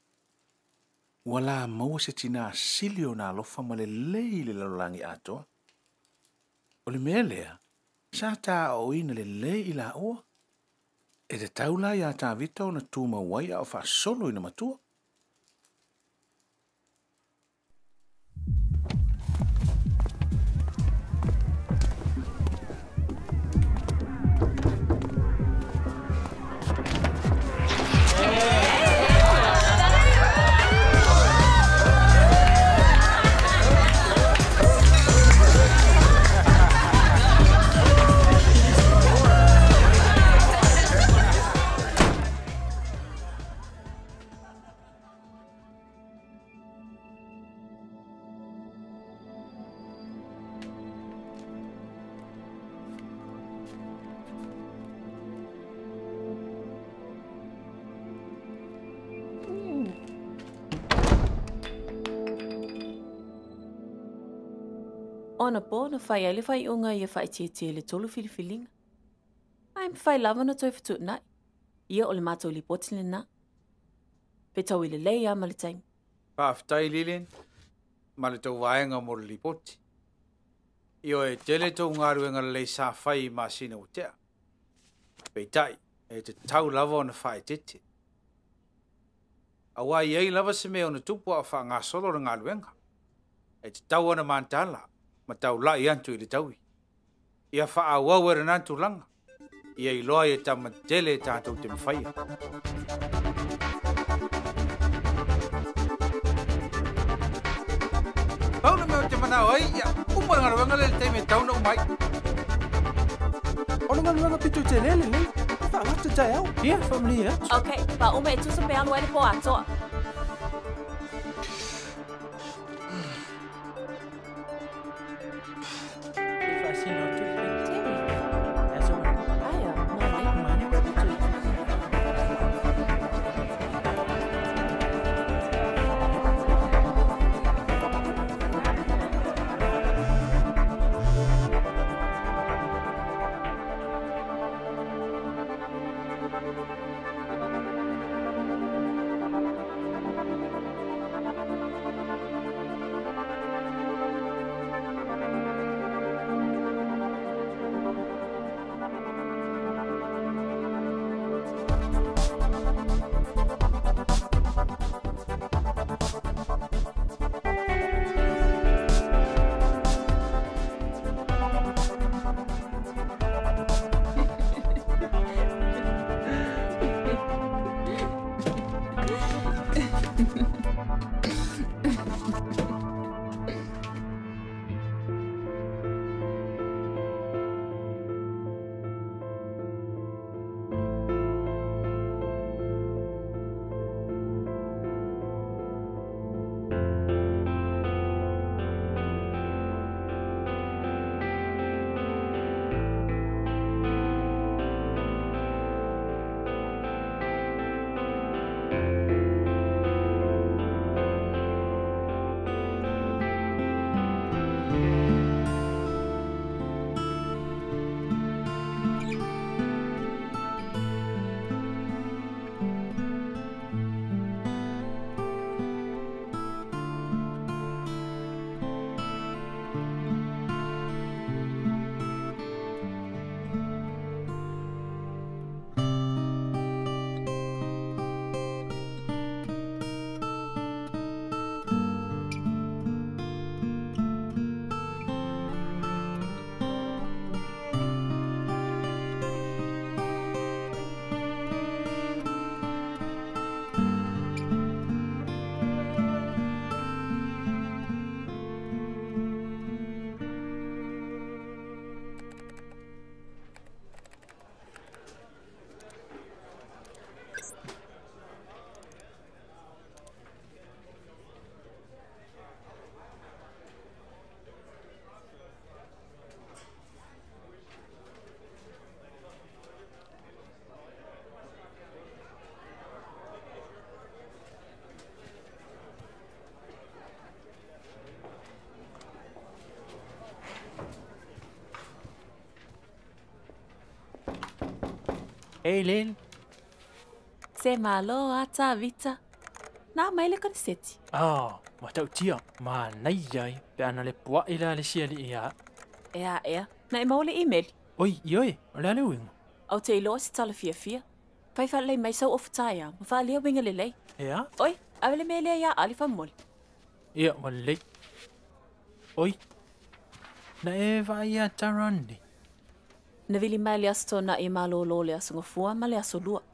Wala maua se tina sili o nā alofa ma le lei le lalolangi atoa. O le mea lea, sa tā o ina le lei i la ua. E te taula ia tā vita o na tūma wai a o wha solo ina matua. Ona po na whai ele whai unga ia whai tie le tolu filifilinga. Ai mwhai lava na toi whatu nai. Ia o le mātou li potile na. Pe tau i le lei a ma le taimi. Pāwhitai lilin, ma le tau vaenga mo le li poti. Io e tele tau ngaruenga le sa whai ma sina o tea. Pe tai, e te tau lava o na whai tete. Awa iei lava se mea ona tupu a wha ngā solo na ngā luenga. E te tau ana mantala, ma tau lai antu i le taui. Ia wha a wawera nantu langa. Ia i loa e tama tele tātou te mwhaia. Pauna mea o te manao ai, ia umara ngā luenga le te me tauna umai. Ona ngā luenga pito te lele nei. Wha ngata tai au. Ia, whamli atu. Okay, pa ume e tusa pe anu ene po atoa. Ei, Lil. Se malo ata vita. Na maile kan seti. Ma tau tia. Ma nei ai. Pe ana le pua ila le sia li ia. Ea. Na e maule email. Oi, ioi. Ole ale winga. Au te ilo si tala fia. Pai fa lei mai sau oftaia. Ma fa leo winga le lei. Ea? Oi, avele me lea ia alifa mol. Ia, ma lei. Oi. Na e va ia tarandi. Na vili mai le asto na e malo lo le aso ngofua ma le aso lua.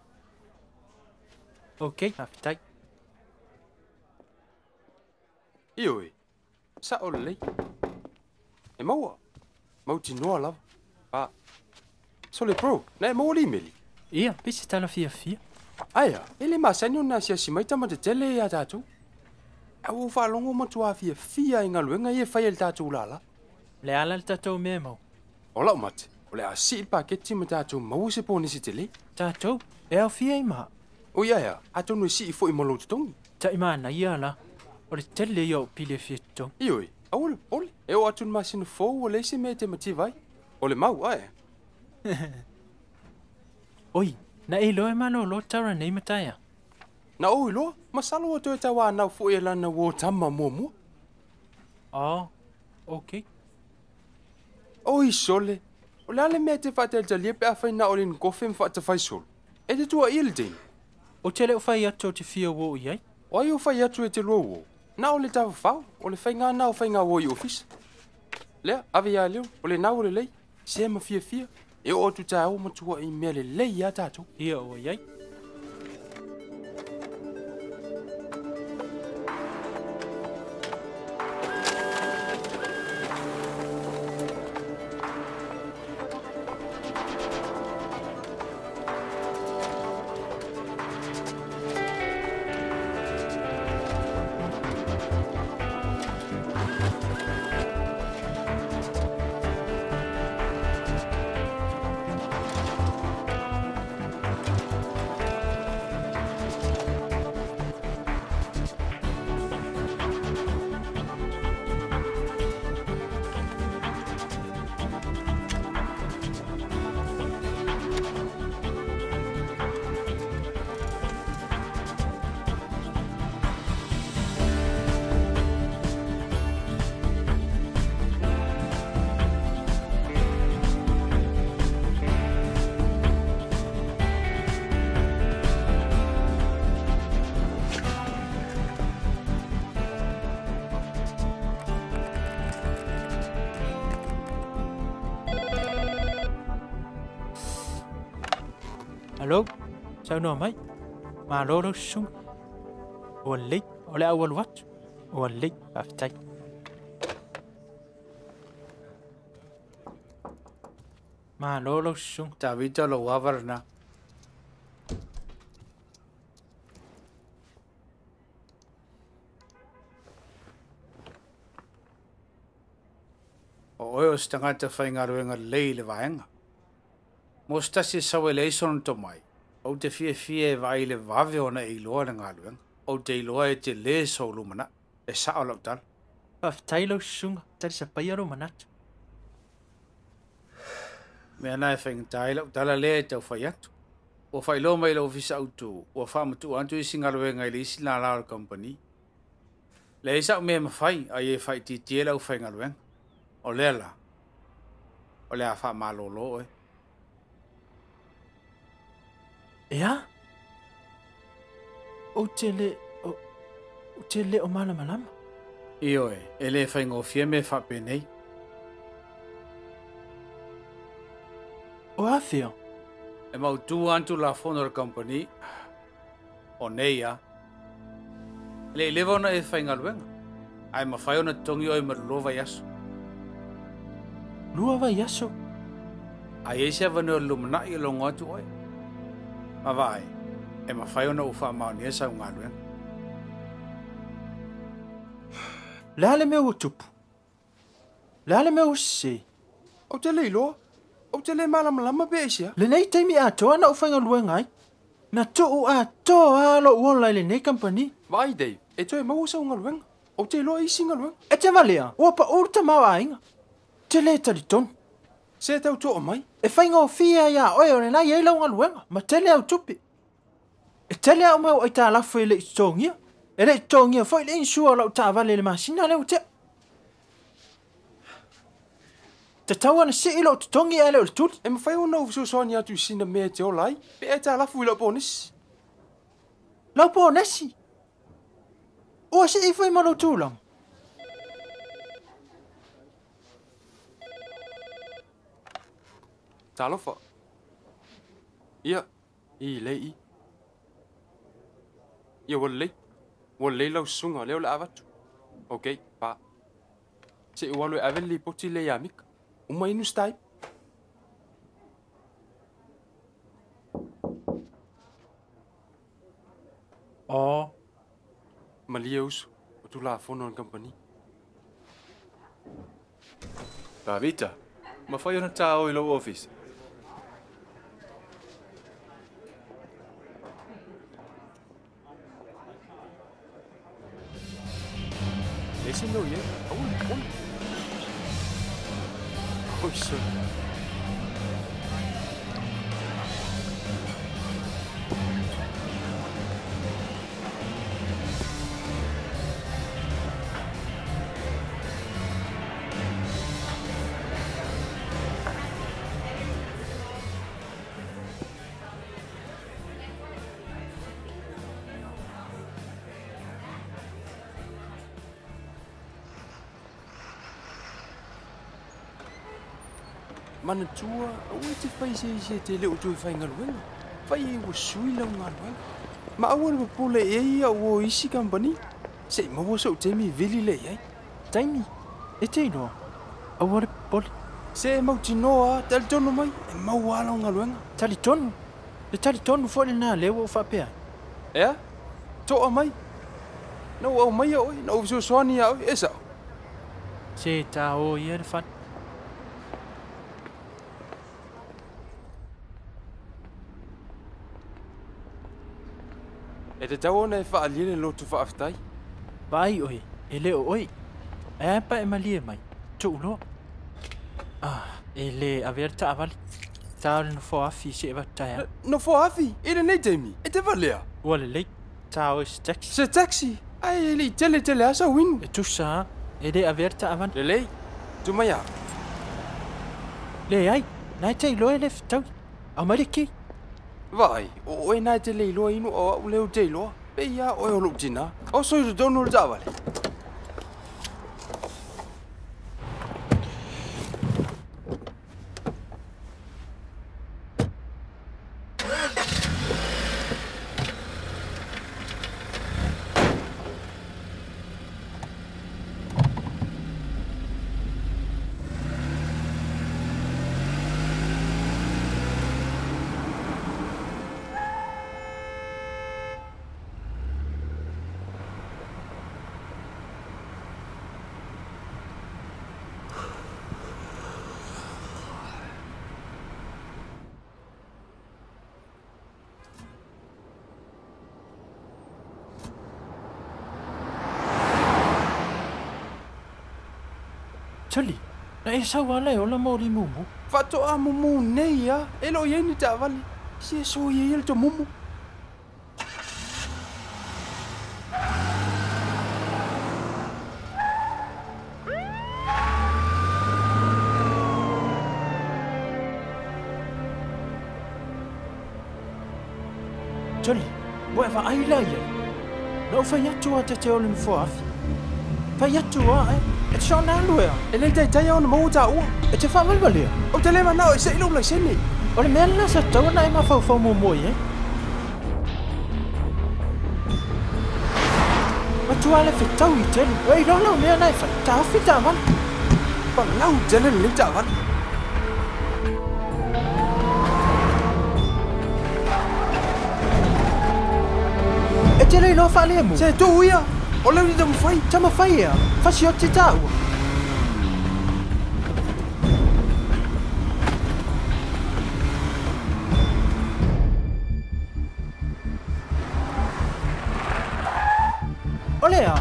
Okay, afitai. Ioi, sa o lei. E maua. Mau ti noa lava. Pa. So le pro, na e maua li meli. Ia, pisi tala fia. Aia, ele masanyo na sia simaita ma te tele ia tātou. Au whalongo matua fia inga luenga i e whai el tātou lala. Le ala le tātou mea mau. Ola o mate, o le a si paketi ma tātou mau se po nisi tele. Tātou, e au fia i maa. O ia, atou no si i fo i malo tutongi. Ta i maa na ia la. O le tele i au pile fia tutongi. Ioi, ole, e o atu masinu fo o le se me te mati vai. O le mau, ae. Oi, na e loe mano lo tara nei mataya. Na oi lo, masalo o toi tawa nau fo e lana wo tama mua. Okay. Oi sole, o le ale mea te whatel ta liepe a whai na olin kofe mwha ta whai sol. E te tua il ding. O te leo whai ato te fia wo iai? Oi o fai atu e te loa. Na o le tau fau, o le whainga na o whainga o i office. Lea, ave ia leo, o le nau o le lei, se ma fia. E o tu tau matua i mea le lei ia tātou. Ia o iai. Alo, sao no mai? Ma lo lo sung. O le, o le awal wat. O le, aftai. Ma lo lo sung. Ta vita lo wavarna. O oi o stangata whaingaruenga leile vaenga. Mostasi sawe leison to mai. O te fie vai le vave ona i loa na ngaluenga. O te iloa e te le so lumana. E sa o lautal. Aftai lo sung. Tari sa paiaro manat. Mea nai whaingatai lautala le e tau whai atu. O whai lo mai lo visa autu. O whamatu antu i singaruenga i le isi la lao company. Le isa o mea mawhai a e whai ti tie lau whaingaruenga. O lea la. O lea wha malolo e. Ea? O te le o malama lama? Io e le whaingofia me whape nei. O awhia? E mau tū antu la Fonor Company. O nei a. Le lewa ona e whaingaluenga. Ai ma whai ona tongi o e marulova yaso. Lua vai yaso? Ai e se avane o lumana i longo atu oi. Ma vai, e ma whai ona uwha maoni e sa ungaluenga. Lale me o tupu. Lale me o se. O te lei loa. O te le malama be sia. Le nei teimi a toa na uwhainga luenga ai. Na to a toa lo uola le nei company. Vai Dave, e toi mau sa unga luenga. O te loa i singa luenga. E te valea, uapa urta mawa inga. Te le tari ton. Se tau toa mai. E whainga o fia ia oe o le nai e launga luenga. Ma tele au tupi. E tele au mau ai tā lafu e le i tongia. E le i tongia fo i le insua lau tā vale le masina leo te. Te taua na si ilo te tongi e leo le tuli. E mawhai o nau viso soani atu sina mea te olai. Pe e tā lafu i lau bonesi. Lau bonesi? Ua si i fai mano tūlang. Talofa. Ia, i lei. Ia wale. Wale lau sunga leo la avatu. Ok, pa. Se walu aveli poti le yamik. Uma inu stai. Oh. Malieus, o tu la Fonor Company. Pavita, ma whai ona tā o i lau office. Listen no ye. Oh. Oh, sir. Mana tua, oi te fai se te leo tu fai ngaluenga. Fai o sui lau ngaluenga. Ma awal mo pole ia o isi company. Se mo wo so te mi vili le ai. Taimi, e te ino. Aware pole. Se mau tinoa, tal tono mai, e mau wala ngaluenga. Tali tonu. Le tali tonu fole na lewo fa pea. Ea? Toa mai. No au mai oi, no so soani au, esa. Se ta o ia le fan. E te tau ona e whaalia lo tu whaaftai. Vai oi, e leo oi. E pa e malie mai. Tu lo. E le averta avali. Tau le no fo afi se e vatai. No fo afi, e le nei teimi, e te valea. Wale le, tau e se taxi. Se taxi, ai li tele asa win. E tu sa, e le averta avali. Le lei, tu mai a. Le ai, nai te ilo e le fitau. Au mariki. Vai, o e nai te le ilo inu o leo te ilo. Pe ia o e olu tina. O so i dono le zavale. Tali, na e sa wala e ola mori mumu. Fato a mumu nei ya, e lo ye ni ta vali. Si so ye el to mumu. Tali, wa fa ai la ye. No fa yatu ata te ole mfo afi. Fa yatu wa e te shona luea. E le tai ona mo ta u. E te fa malvalia. O te le mana o se ilo la sene. O le mela sa tau na e ma fa mo mo ye. Ma tu ale fe tau i tele. Wei lo lo mea nai fa ta fi ta van. Pa lau tele le ta van. E te le lo fa le mo. Se tu ia. O le ni tam fai. Tama fai ya. Fa si o te tau. Olea.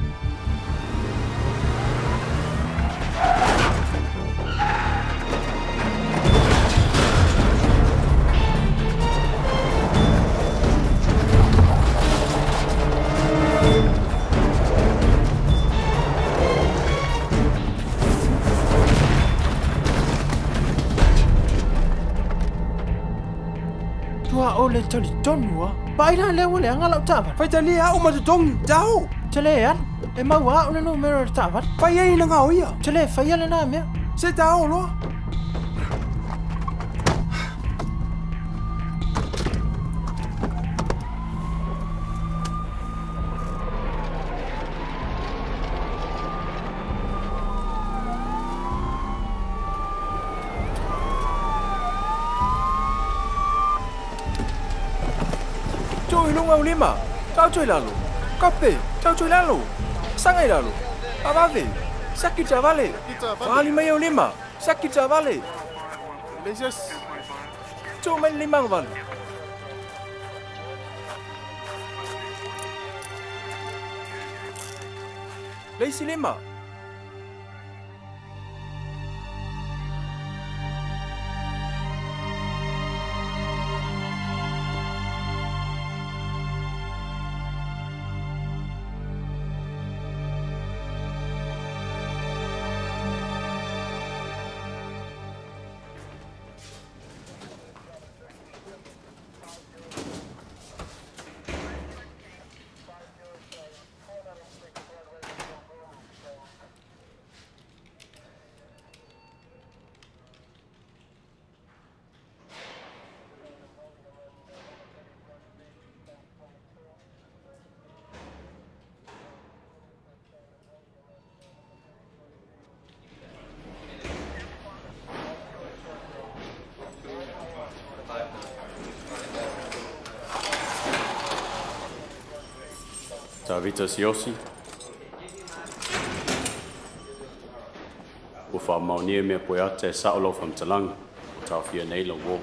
Tua ole tali tonua. Baila le ole anga lau tavan. Fai tali a o ma tongi, tau. Tele an. E mau a ole no mero tavan. Fai ai na ngau ia. Tele fai ale na mea. Se tau lo. Chui lung au lima. Kau chui lalu. Kape, kau chui lalu. Sangai lalu. Avave. Sakit javale. Vali mai au lima. Sakit javale. Leses. Cuma limang vali. Leisi lima. Vita Siosi. Ufa maunia mea poeate saolo from Talang. Tawfia Naila War.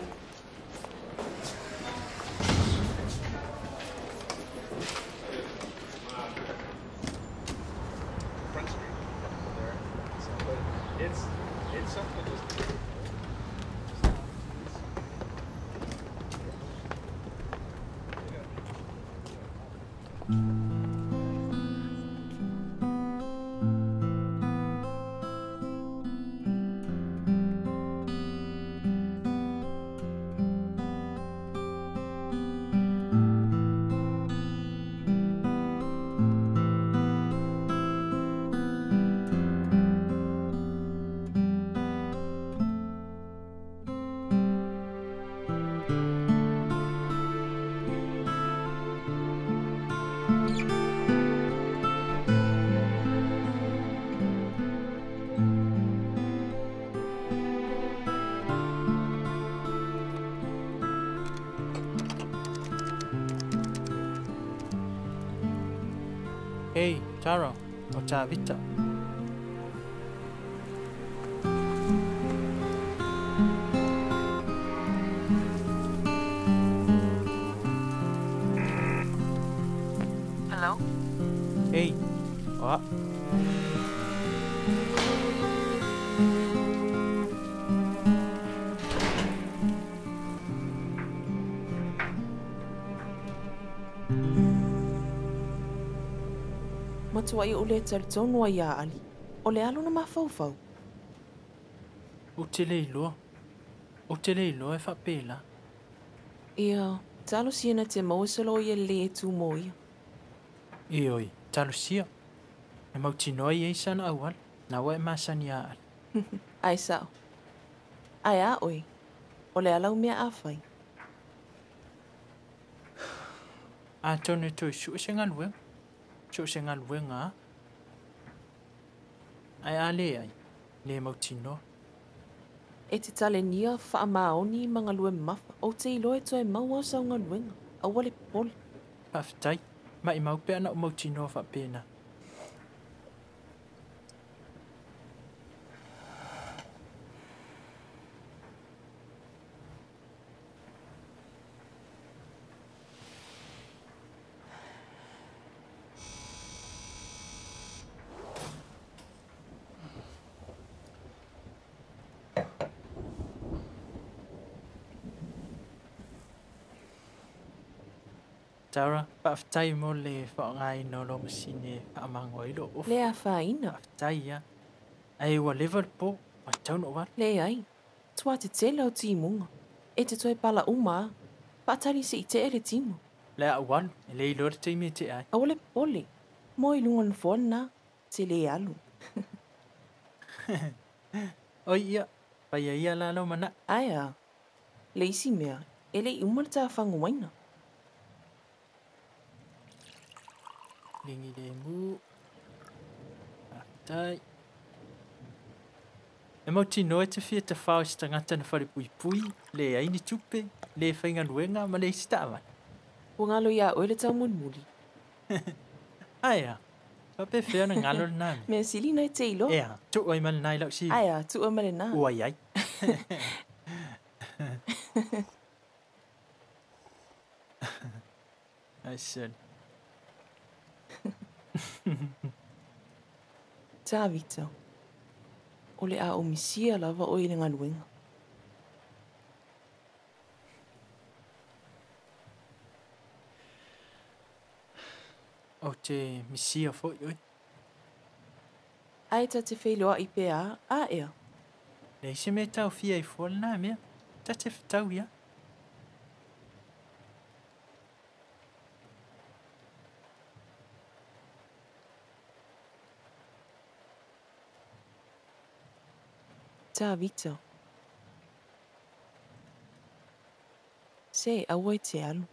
Hey, Taro, o tā Vita. Hello? Hey, o Matua i o le talitonu ai a ali. O le alo na mafaufau. O te leilo. O te leilo e whapela. Ia, talo siena te mausalo i le e tu mo ia. E oi, talo sia. E mautinoa i sana awal. Na wa e masani a ali. Ai sao. Ai a oi. O le alau mea a fai. A tonu tu su se ngaluenga. Su se ngaluenga. Ai a le ai. Le mautinoa. E te tale nia wha maoni mga lue mafa. O te ilo e toi maua sa unga luenga. A wale pole. Paftai. Ma i maupe ana o mautinoa whapena. Tara, paftai mo le whaangai no lo masine whaamango ilo. Le a whaina. Paftai ya. Ai wa level po, wa tauno wa. Le ai. Tua te tele o timunga. E te toi pala uma. Patari se i te ere timu. Le a walu, le ilo te ime te ai. A wale pole. Mo i lungan fona. Te le alu. Oi ia, pai ia lalo mana. Ai a. Le isi mea. E le umarta whangu waina. Lingi le mu. Atai. E mau tino e te fia te whao si tangata na whare pui pui. Le aini tupe. Le whainga luenga ma le isi tawa. Ua ngalo ia oe le tau muli. Aia. Pape whea na ngalo na nami. Mea sili nai te ilo. Ea, tu oi male nai lau si. Aia, tu oi male nai. Ua iai. I said. Tā Vita. O le a o misia lava o i le ngaluenga. O te misia fo oi. Ai ta te wheloa i pe a ea. Le isi me tau fia i fo na mea. Ta te tau ia. Tā Vita. Se aua i te alu.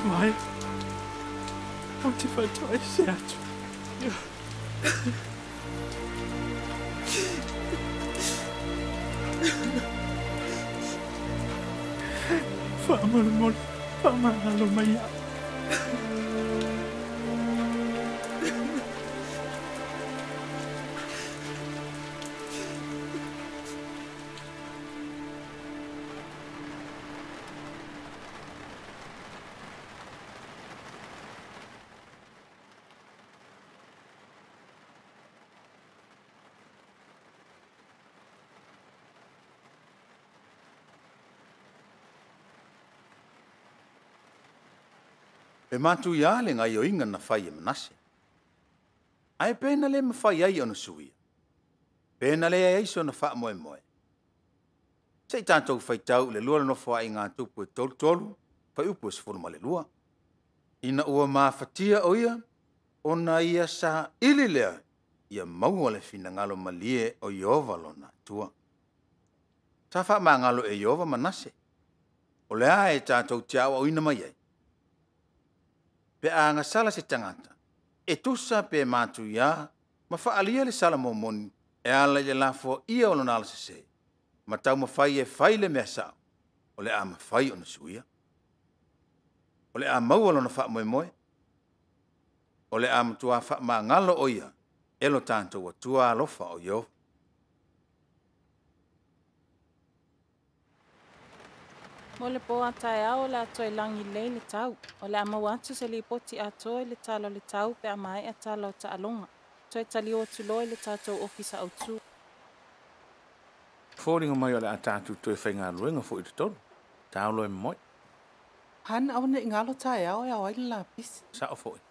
Mai. O te whatoa e se atu. Whaamara whaamahalo mai a. E matu ia le ngai o inga na whai e manase. Ai pēna le ma whai ai ona suia. Pēna le ai so na wha moe moe. Sei tātou whai tau le lua no wha i ngā tupu e tolu tolu, whai upu e sifuru ma le lua. Ina ua maa whatia o ia, ona ia sa ili lea, ia maua le fina ngalo malie o Iova lona tua. Ta wha maa ngalo e Iova manase. O lea e tātou tiawa o ina mai ai. Pe a nga sala se tangata. E tusa pe matu ia, ma whaalia le sala momoni, e ala le lafo ia o lona ala se se. Ma tau ma whai e whai le mea sao. O le a ma whai o na suia. O le a maua lona wha moe moe. O le a matua wha ma ngalo o ia, e lo tātou wa tua alofa o Iova. Mo le po atai au le atoi langi lei le tau. O le ama watu se li poti atoi le talo le tau pe amai a talo ta alonga. Toi tali o tuloi le tatou ofisa au tu. Fōringa mai o le a tātou toi whainga ruenga fo i te tolu. Tāulo e moi. Han au ne ngalo tai au e au ai la pisi. Sa o fōi.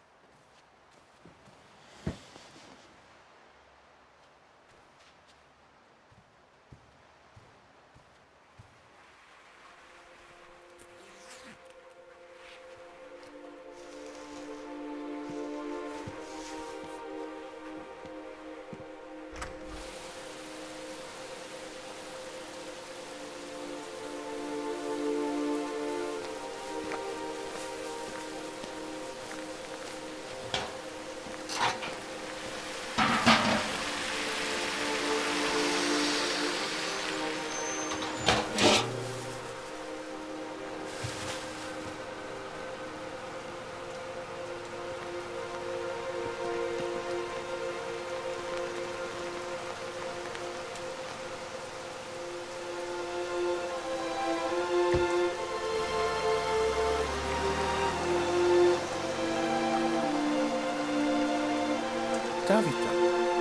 Tavita.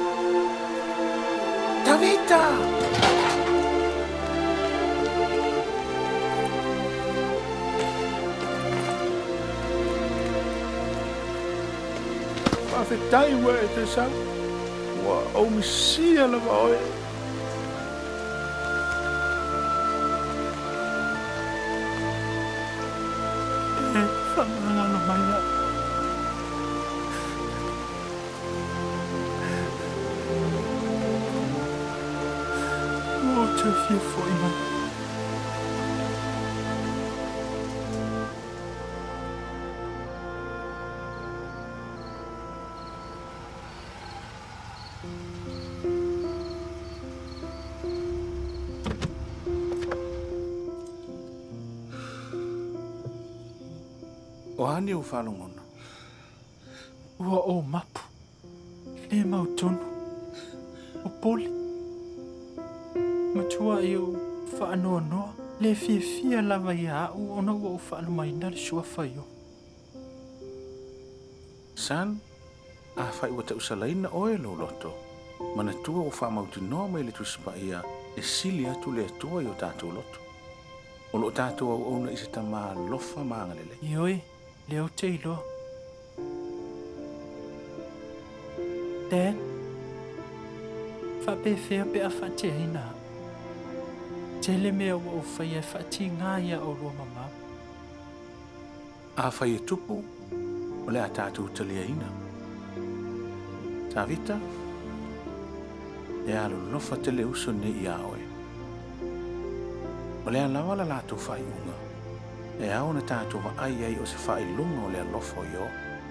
Tavita! Whawhetai wa e te sau. Wa au misia la wa oe. E whamangalo mai a. Te fia foi mai. O hani o whalongona. Ua o mapu. Le mau tonu. O poli. Matua e o whaanoa noa. Le fia lava i a u ona ua o whaano mai na le sua whai o. San, a whai ua te usalaina oe lo loto. Mana tua o wha mauti noa mai le tuspa ia e sili atu le atua i o tātou loto. O lo tātou au ona i se ta maa lofa maangalele. Ioi, leo te iloa. Dad, whape whea pe a whatea ina. Tele mea ua o whai e whati ngā ia o roa mama. A whai e tupu, o le a tātou talia ina. Tavita, e alo lofa tele uso ne i aoe. O le a lawa la lātou whai unga, E au na tātou wa ai o se whailunga o le alofo i o.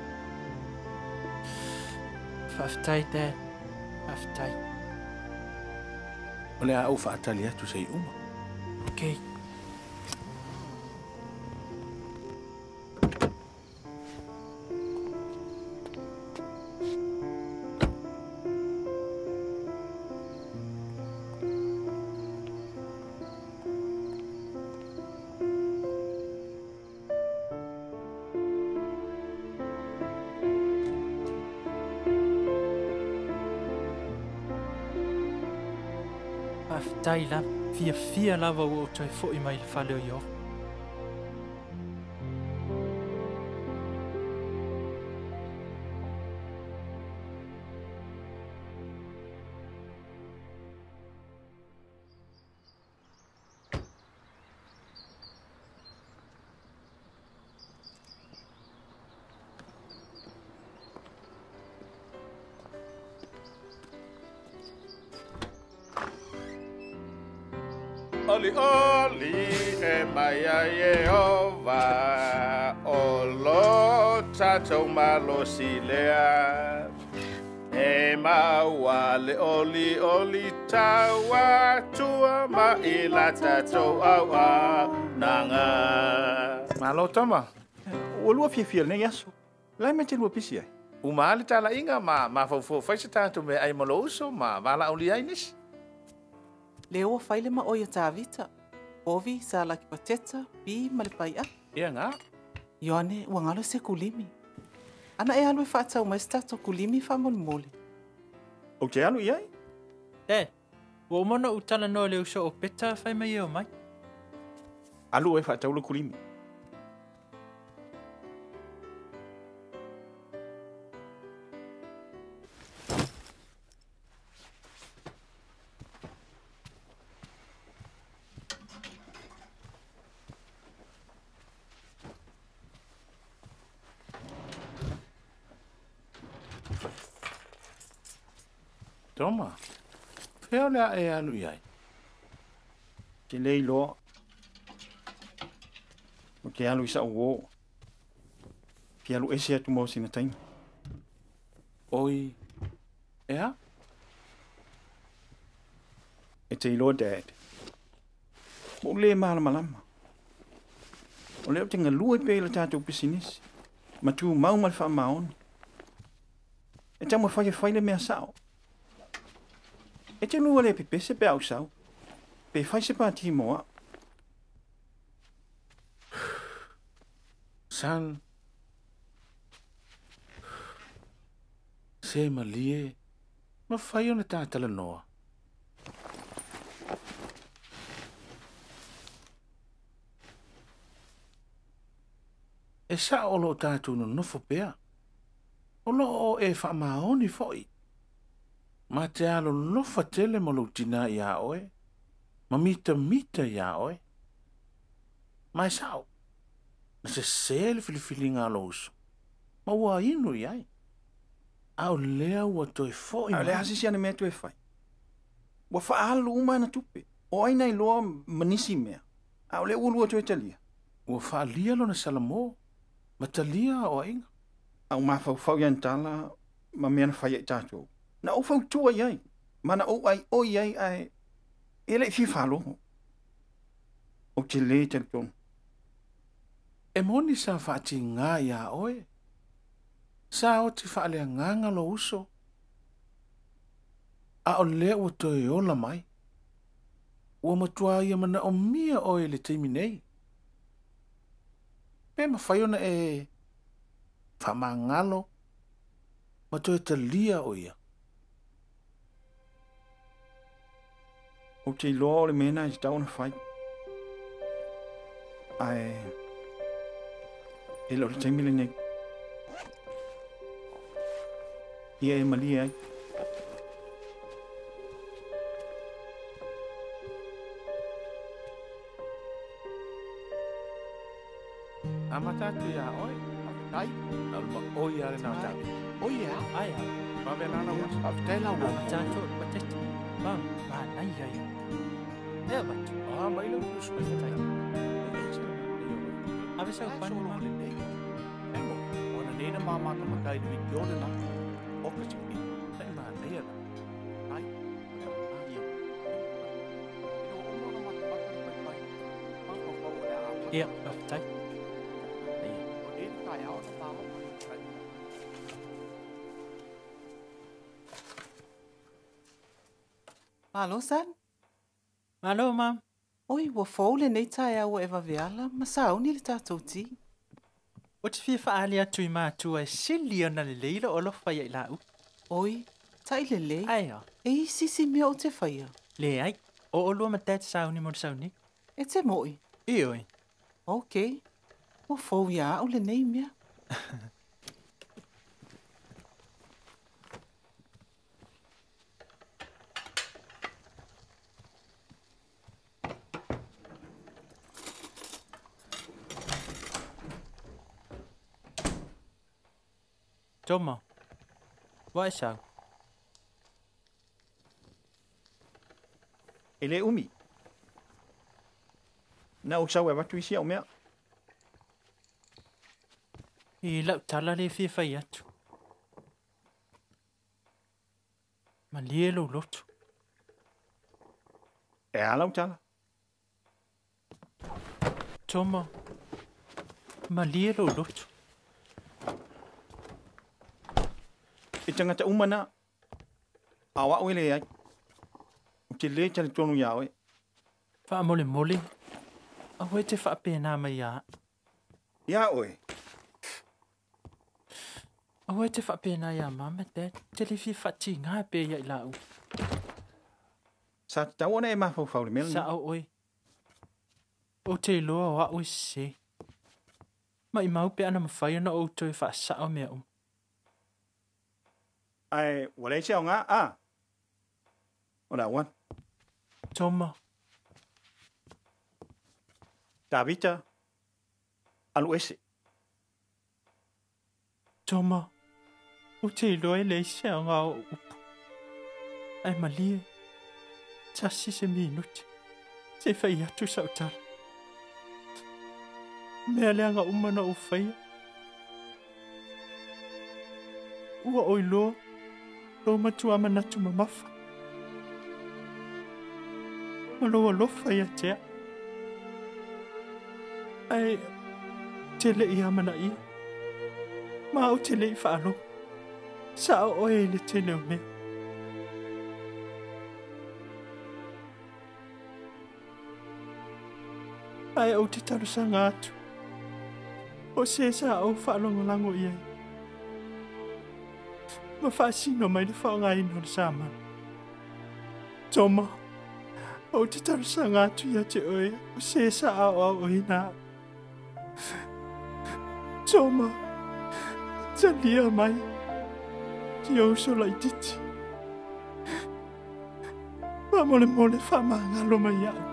Whaftai, Dad. Whaftai. O le au whaatali atu se i uma. Okay. Whaftai la. Fia lava o toi fo i mai le whale o io. Oli oli e mai ai e ova o lo tatou malo si lea e maua le oli oli taua tua ma i la tatou au a nanga. Malo tama. O lua fia nei aso. Lai me te lua pisi ai. Uma ali tala inga ma fau fai se tātou me ai malo uso ma wala oli ai nisi. Leo ua whaile ma oia tā vita. Ovi sa laki pateta, pi ma le pai a. Ia ngā. Ioane, ua ngalo se kulimi. Ana e alu e whaatau mai stato kulimi wha moli moli. O te alu iai? Dad, ua umana utala no leo so o peta whai mai eo mai. Alu e whaatau lo kulimi. Toma. Pea lea e alu iai. Te lei loa. O te alu isa uo. Ki alu ese atu mo sina taima. Oi. Ea? E te iloa, Dad. O le maala malama. O leo te ngalua i pēla tātou pisinisi. Ma tu mau mal wha maoni. E tamu whaile mea sao. E te lua le pepese pe au sau. Pe whai se pāti moa. San. Se malie. Ma whai ona tātala noa. E sa olo tātou no nofo pea. Olo o e wha maoni foi. Ma te alo lofa tele mo lo tina ia oe. Ma mita ia oe. Mai sao. Na se sele filifili ngā lo uso. Ma ua inu iai. Au lea ua toi foi. Au lea asisi ane mea tu e whai. Ua wha alu uma na tupe. O aina i loa manisi mea. Au lea ulua tu e talia. Ua wha alia lo na salamo. Ma talia o inga. Au mawhau ian tala. Ma mea na whai e tātou. Na o fau tua iai. Mana o ai o iai ai. Ele fi falo. O te le te ton. E moni sa whaati ngā ia oe. Sa o te whaalea nganga lo uso. A o lea ua toi ola mai. Ua matua ia mana o mia oe le teimi nei. Pe ma whaiona e whamangalo. Ma toi ta lia o ia. O te loa o le mena i tau na whai. Ai... E lo le taimile nei. Ia e malia ai. Amatatu ia oe. Ai. Alma oi ale na tabi. Oi ia. Ai ai. Ma vela na was. Aftela wa. Amatatu patete. Bang. Ma nai ai. E batu. Ah, mai lo usu. Ave sa pan mo. Emo, ona nena mama to makai ni yole na. Oka chiki. Sai ma nea. Ai. Iya, tai. Malo, San? Malo, Mam. Oi, ua fau le nei tae au e waweala, ma sao ni le tātou ti. O te fia whaali atu I mātua e sili ona le leila o lo whaia I lau. Oi, tai le le. Aia. E sisi mea o te whaia. Le ai, o olua ma tēt sauni mo sauni. E te moi. I oi. Ok. Ua fau ia au le nei mea. Toma. Vai sao? Ele umi. Na usau e watu isi au mea. I lau tala le fia whai atu. Ma lie lo lotu. E alau tala. Toma. Ma lie lo lotu. E tangata umana. Awa o ele ai. O te le tale tonu ia oe. Wha mole mole. A hoi te wha pēnā mai ia. Ia oe. A hoi te wha pēnā ia mama te. Te le fi whati ngā pē ia I lau. Sa te tau ona e mafau le mele. Sa au oi. O te loa o a oi se. Ma I mau pe ana mawhai ana o toi wha sa o mea Ai, wale se o ngā, a. Ona wan. Toma. Davita. Alu ese. Toma. O te loa le se o ngā o upu. Ai malie. Tasi se minuti. Te whai atu sa utara. Mea leanga umana o whaia. Ua oi loa. Lo matua manatu mamafa. Maloa lofa ia tea. Ai, te lei amana ia. Ma o te lei whaalo. Sa o oe le te leo mea. Ai au te tarusanga atu. O se sa au whaalongo lango ia. Ma whaasino mai le whaonga ino le sama. Toma. O te tarusanga atu ia te oe. O se sa au au ina. Toma. Ta lia mai. Ti au so lai titi. Ma mole mole whamanga lo mai au.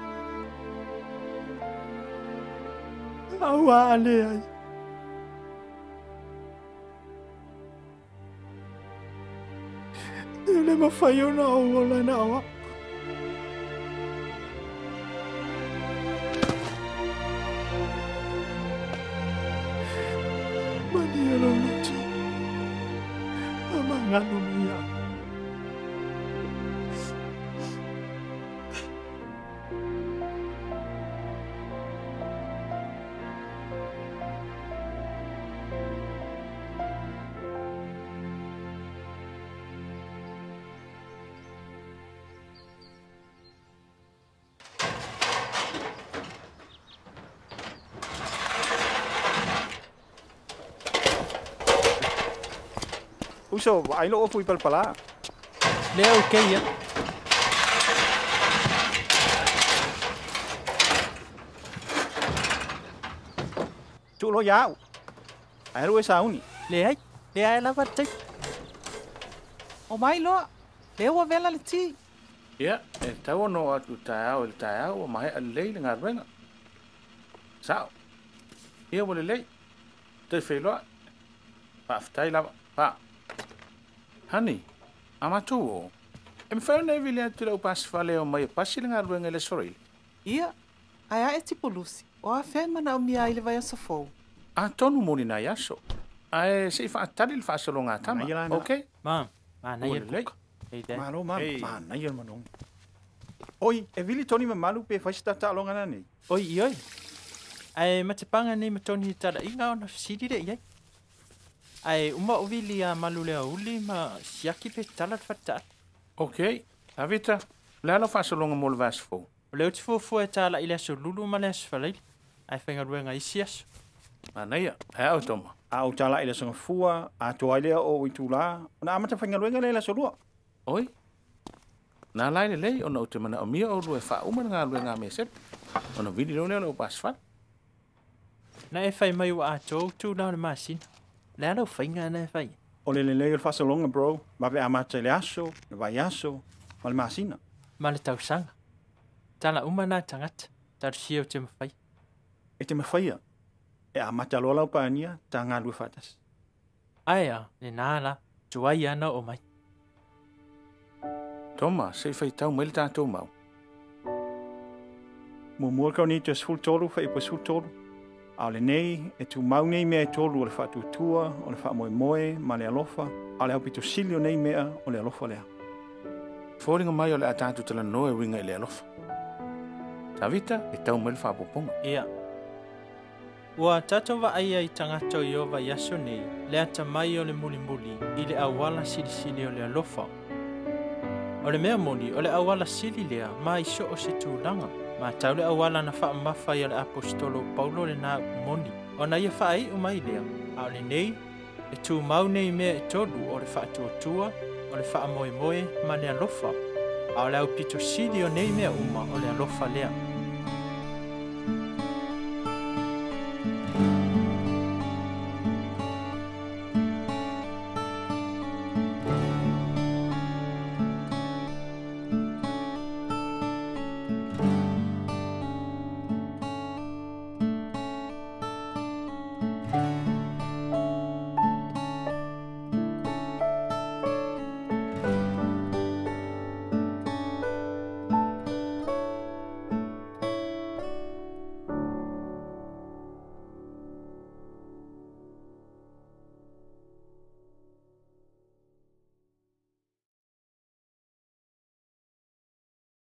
Au a ale ai. Le mawhai ona o ola na awa. Mani alo luti. Ama ngano mai a. Uso, ai lo fui palpala. Leo okay ya. Tu lo yao. Ai lo sauni. Le ai la vatai. O mai loa. Leo wa vela le ti. Ia, e tau no atu tae le tae o mai a lei le ngā ruenga. Sao. Ia wale lei. Te wheloa. Paftai lava. Pa. Hani, amatu o. E me whau nei vile atu lau pasi whale o mai pasi le ngā ruenga le sorili. Ia, ai a e tipo Lucy. O a whea mana o mia ile vai asa fōu. A tonu moni nai aso. Ai se fa tali le fa solo nga tama. Okay? Mam, na ye buka. Malo mam, na ye manong. Oi, e vili toni ma malu pe fa sta ta longa nani. Oi, oi. Ai matepanga ni matoni tala inga ona sidi de ye. Ai uma o vili a malu le uli ma siaki pe tala fata. Okay. Avita, la fa solo nga mol vas fo. Le te fo e tala ile so lulu ma le sfalai. Ai fenga ruenga isias. Anaya, au toma. Au tala ile so fua, a toile o itula. Na amata fenga ruenga le so lua. Oi. Na lai le ona o te mana o mia o lue fa uma nga lue nga meset. Ona vidi no le o pasfat. Na e fai mai wa ato tu na masin. La lo fainga na fai. O le fa so longa bro. Ma ve amata le aso, le vai aso, mal masina. Ma le tau sanga. Tala uma na tangata. Tar siau te mawhai. E te mawhaia. E a mata lola upa ania, ta ngā lua whatas. Aia, le nāla, tuai ana o mai. Toma, se whai tau mele tātou mau. Mua kau ni te sful tolu, whai pa sful tolu. Ao le nei, e tu mau nei mea e tolu o le whatu tua, o le wha moe moe, ma le alofa. Ao le au pito sili o nei mea, o le alofa lea. Fōringa mai o le a tātou tala noe winga i le alofa. Tavita, e tau mele whapoponga. Ia. Ua tatou wa aia i tangata o Iova Yaso nei, le ata mai o le muli i le awala sili o le alofa. O le mea moni, o le awala sili lea, ma iso o se tūlanga. Ma tau le awala na wha mafa i le apostolo Paulo le nā moni. O na ia wha ai o mai lea, a o le nei, e tū mau nei mea e tolu o le wha tua, o le wha moe ma le alofa. A o le au pito sili o nei mea uma o le alofa lea.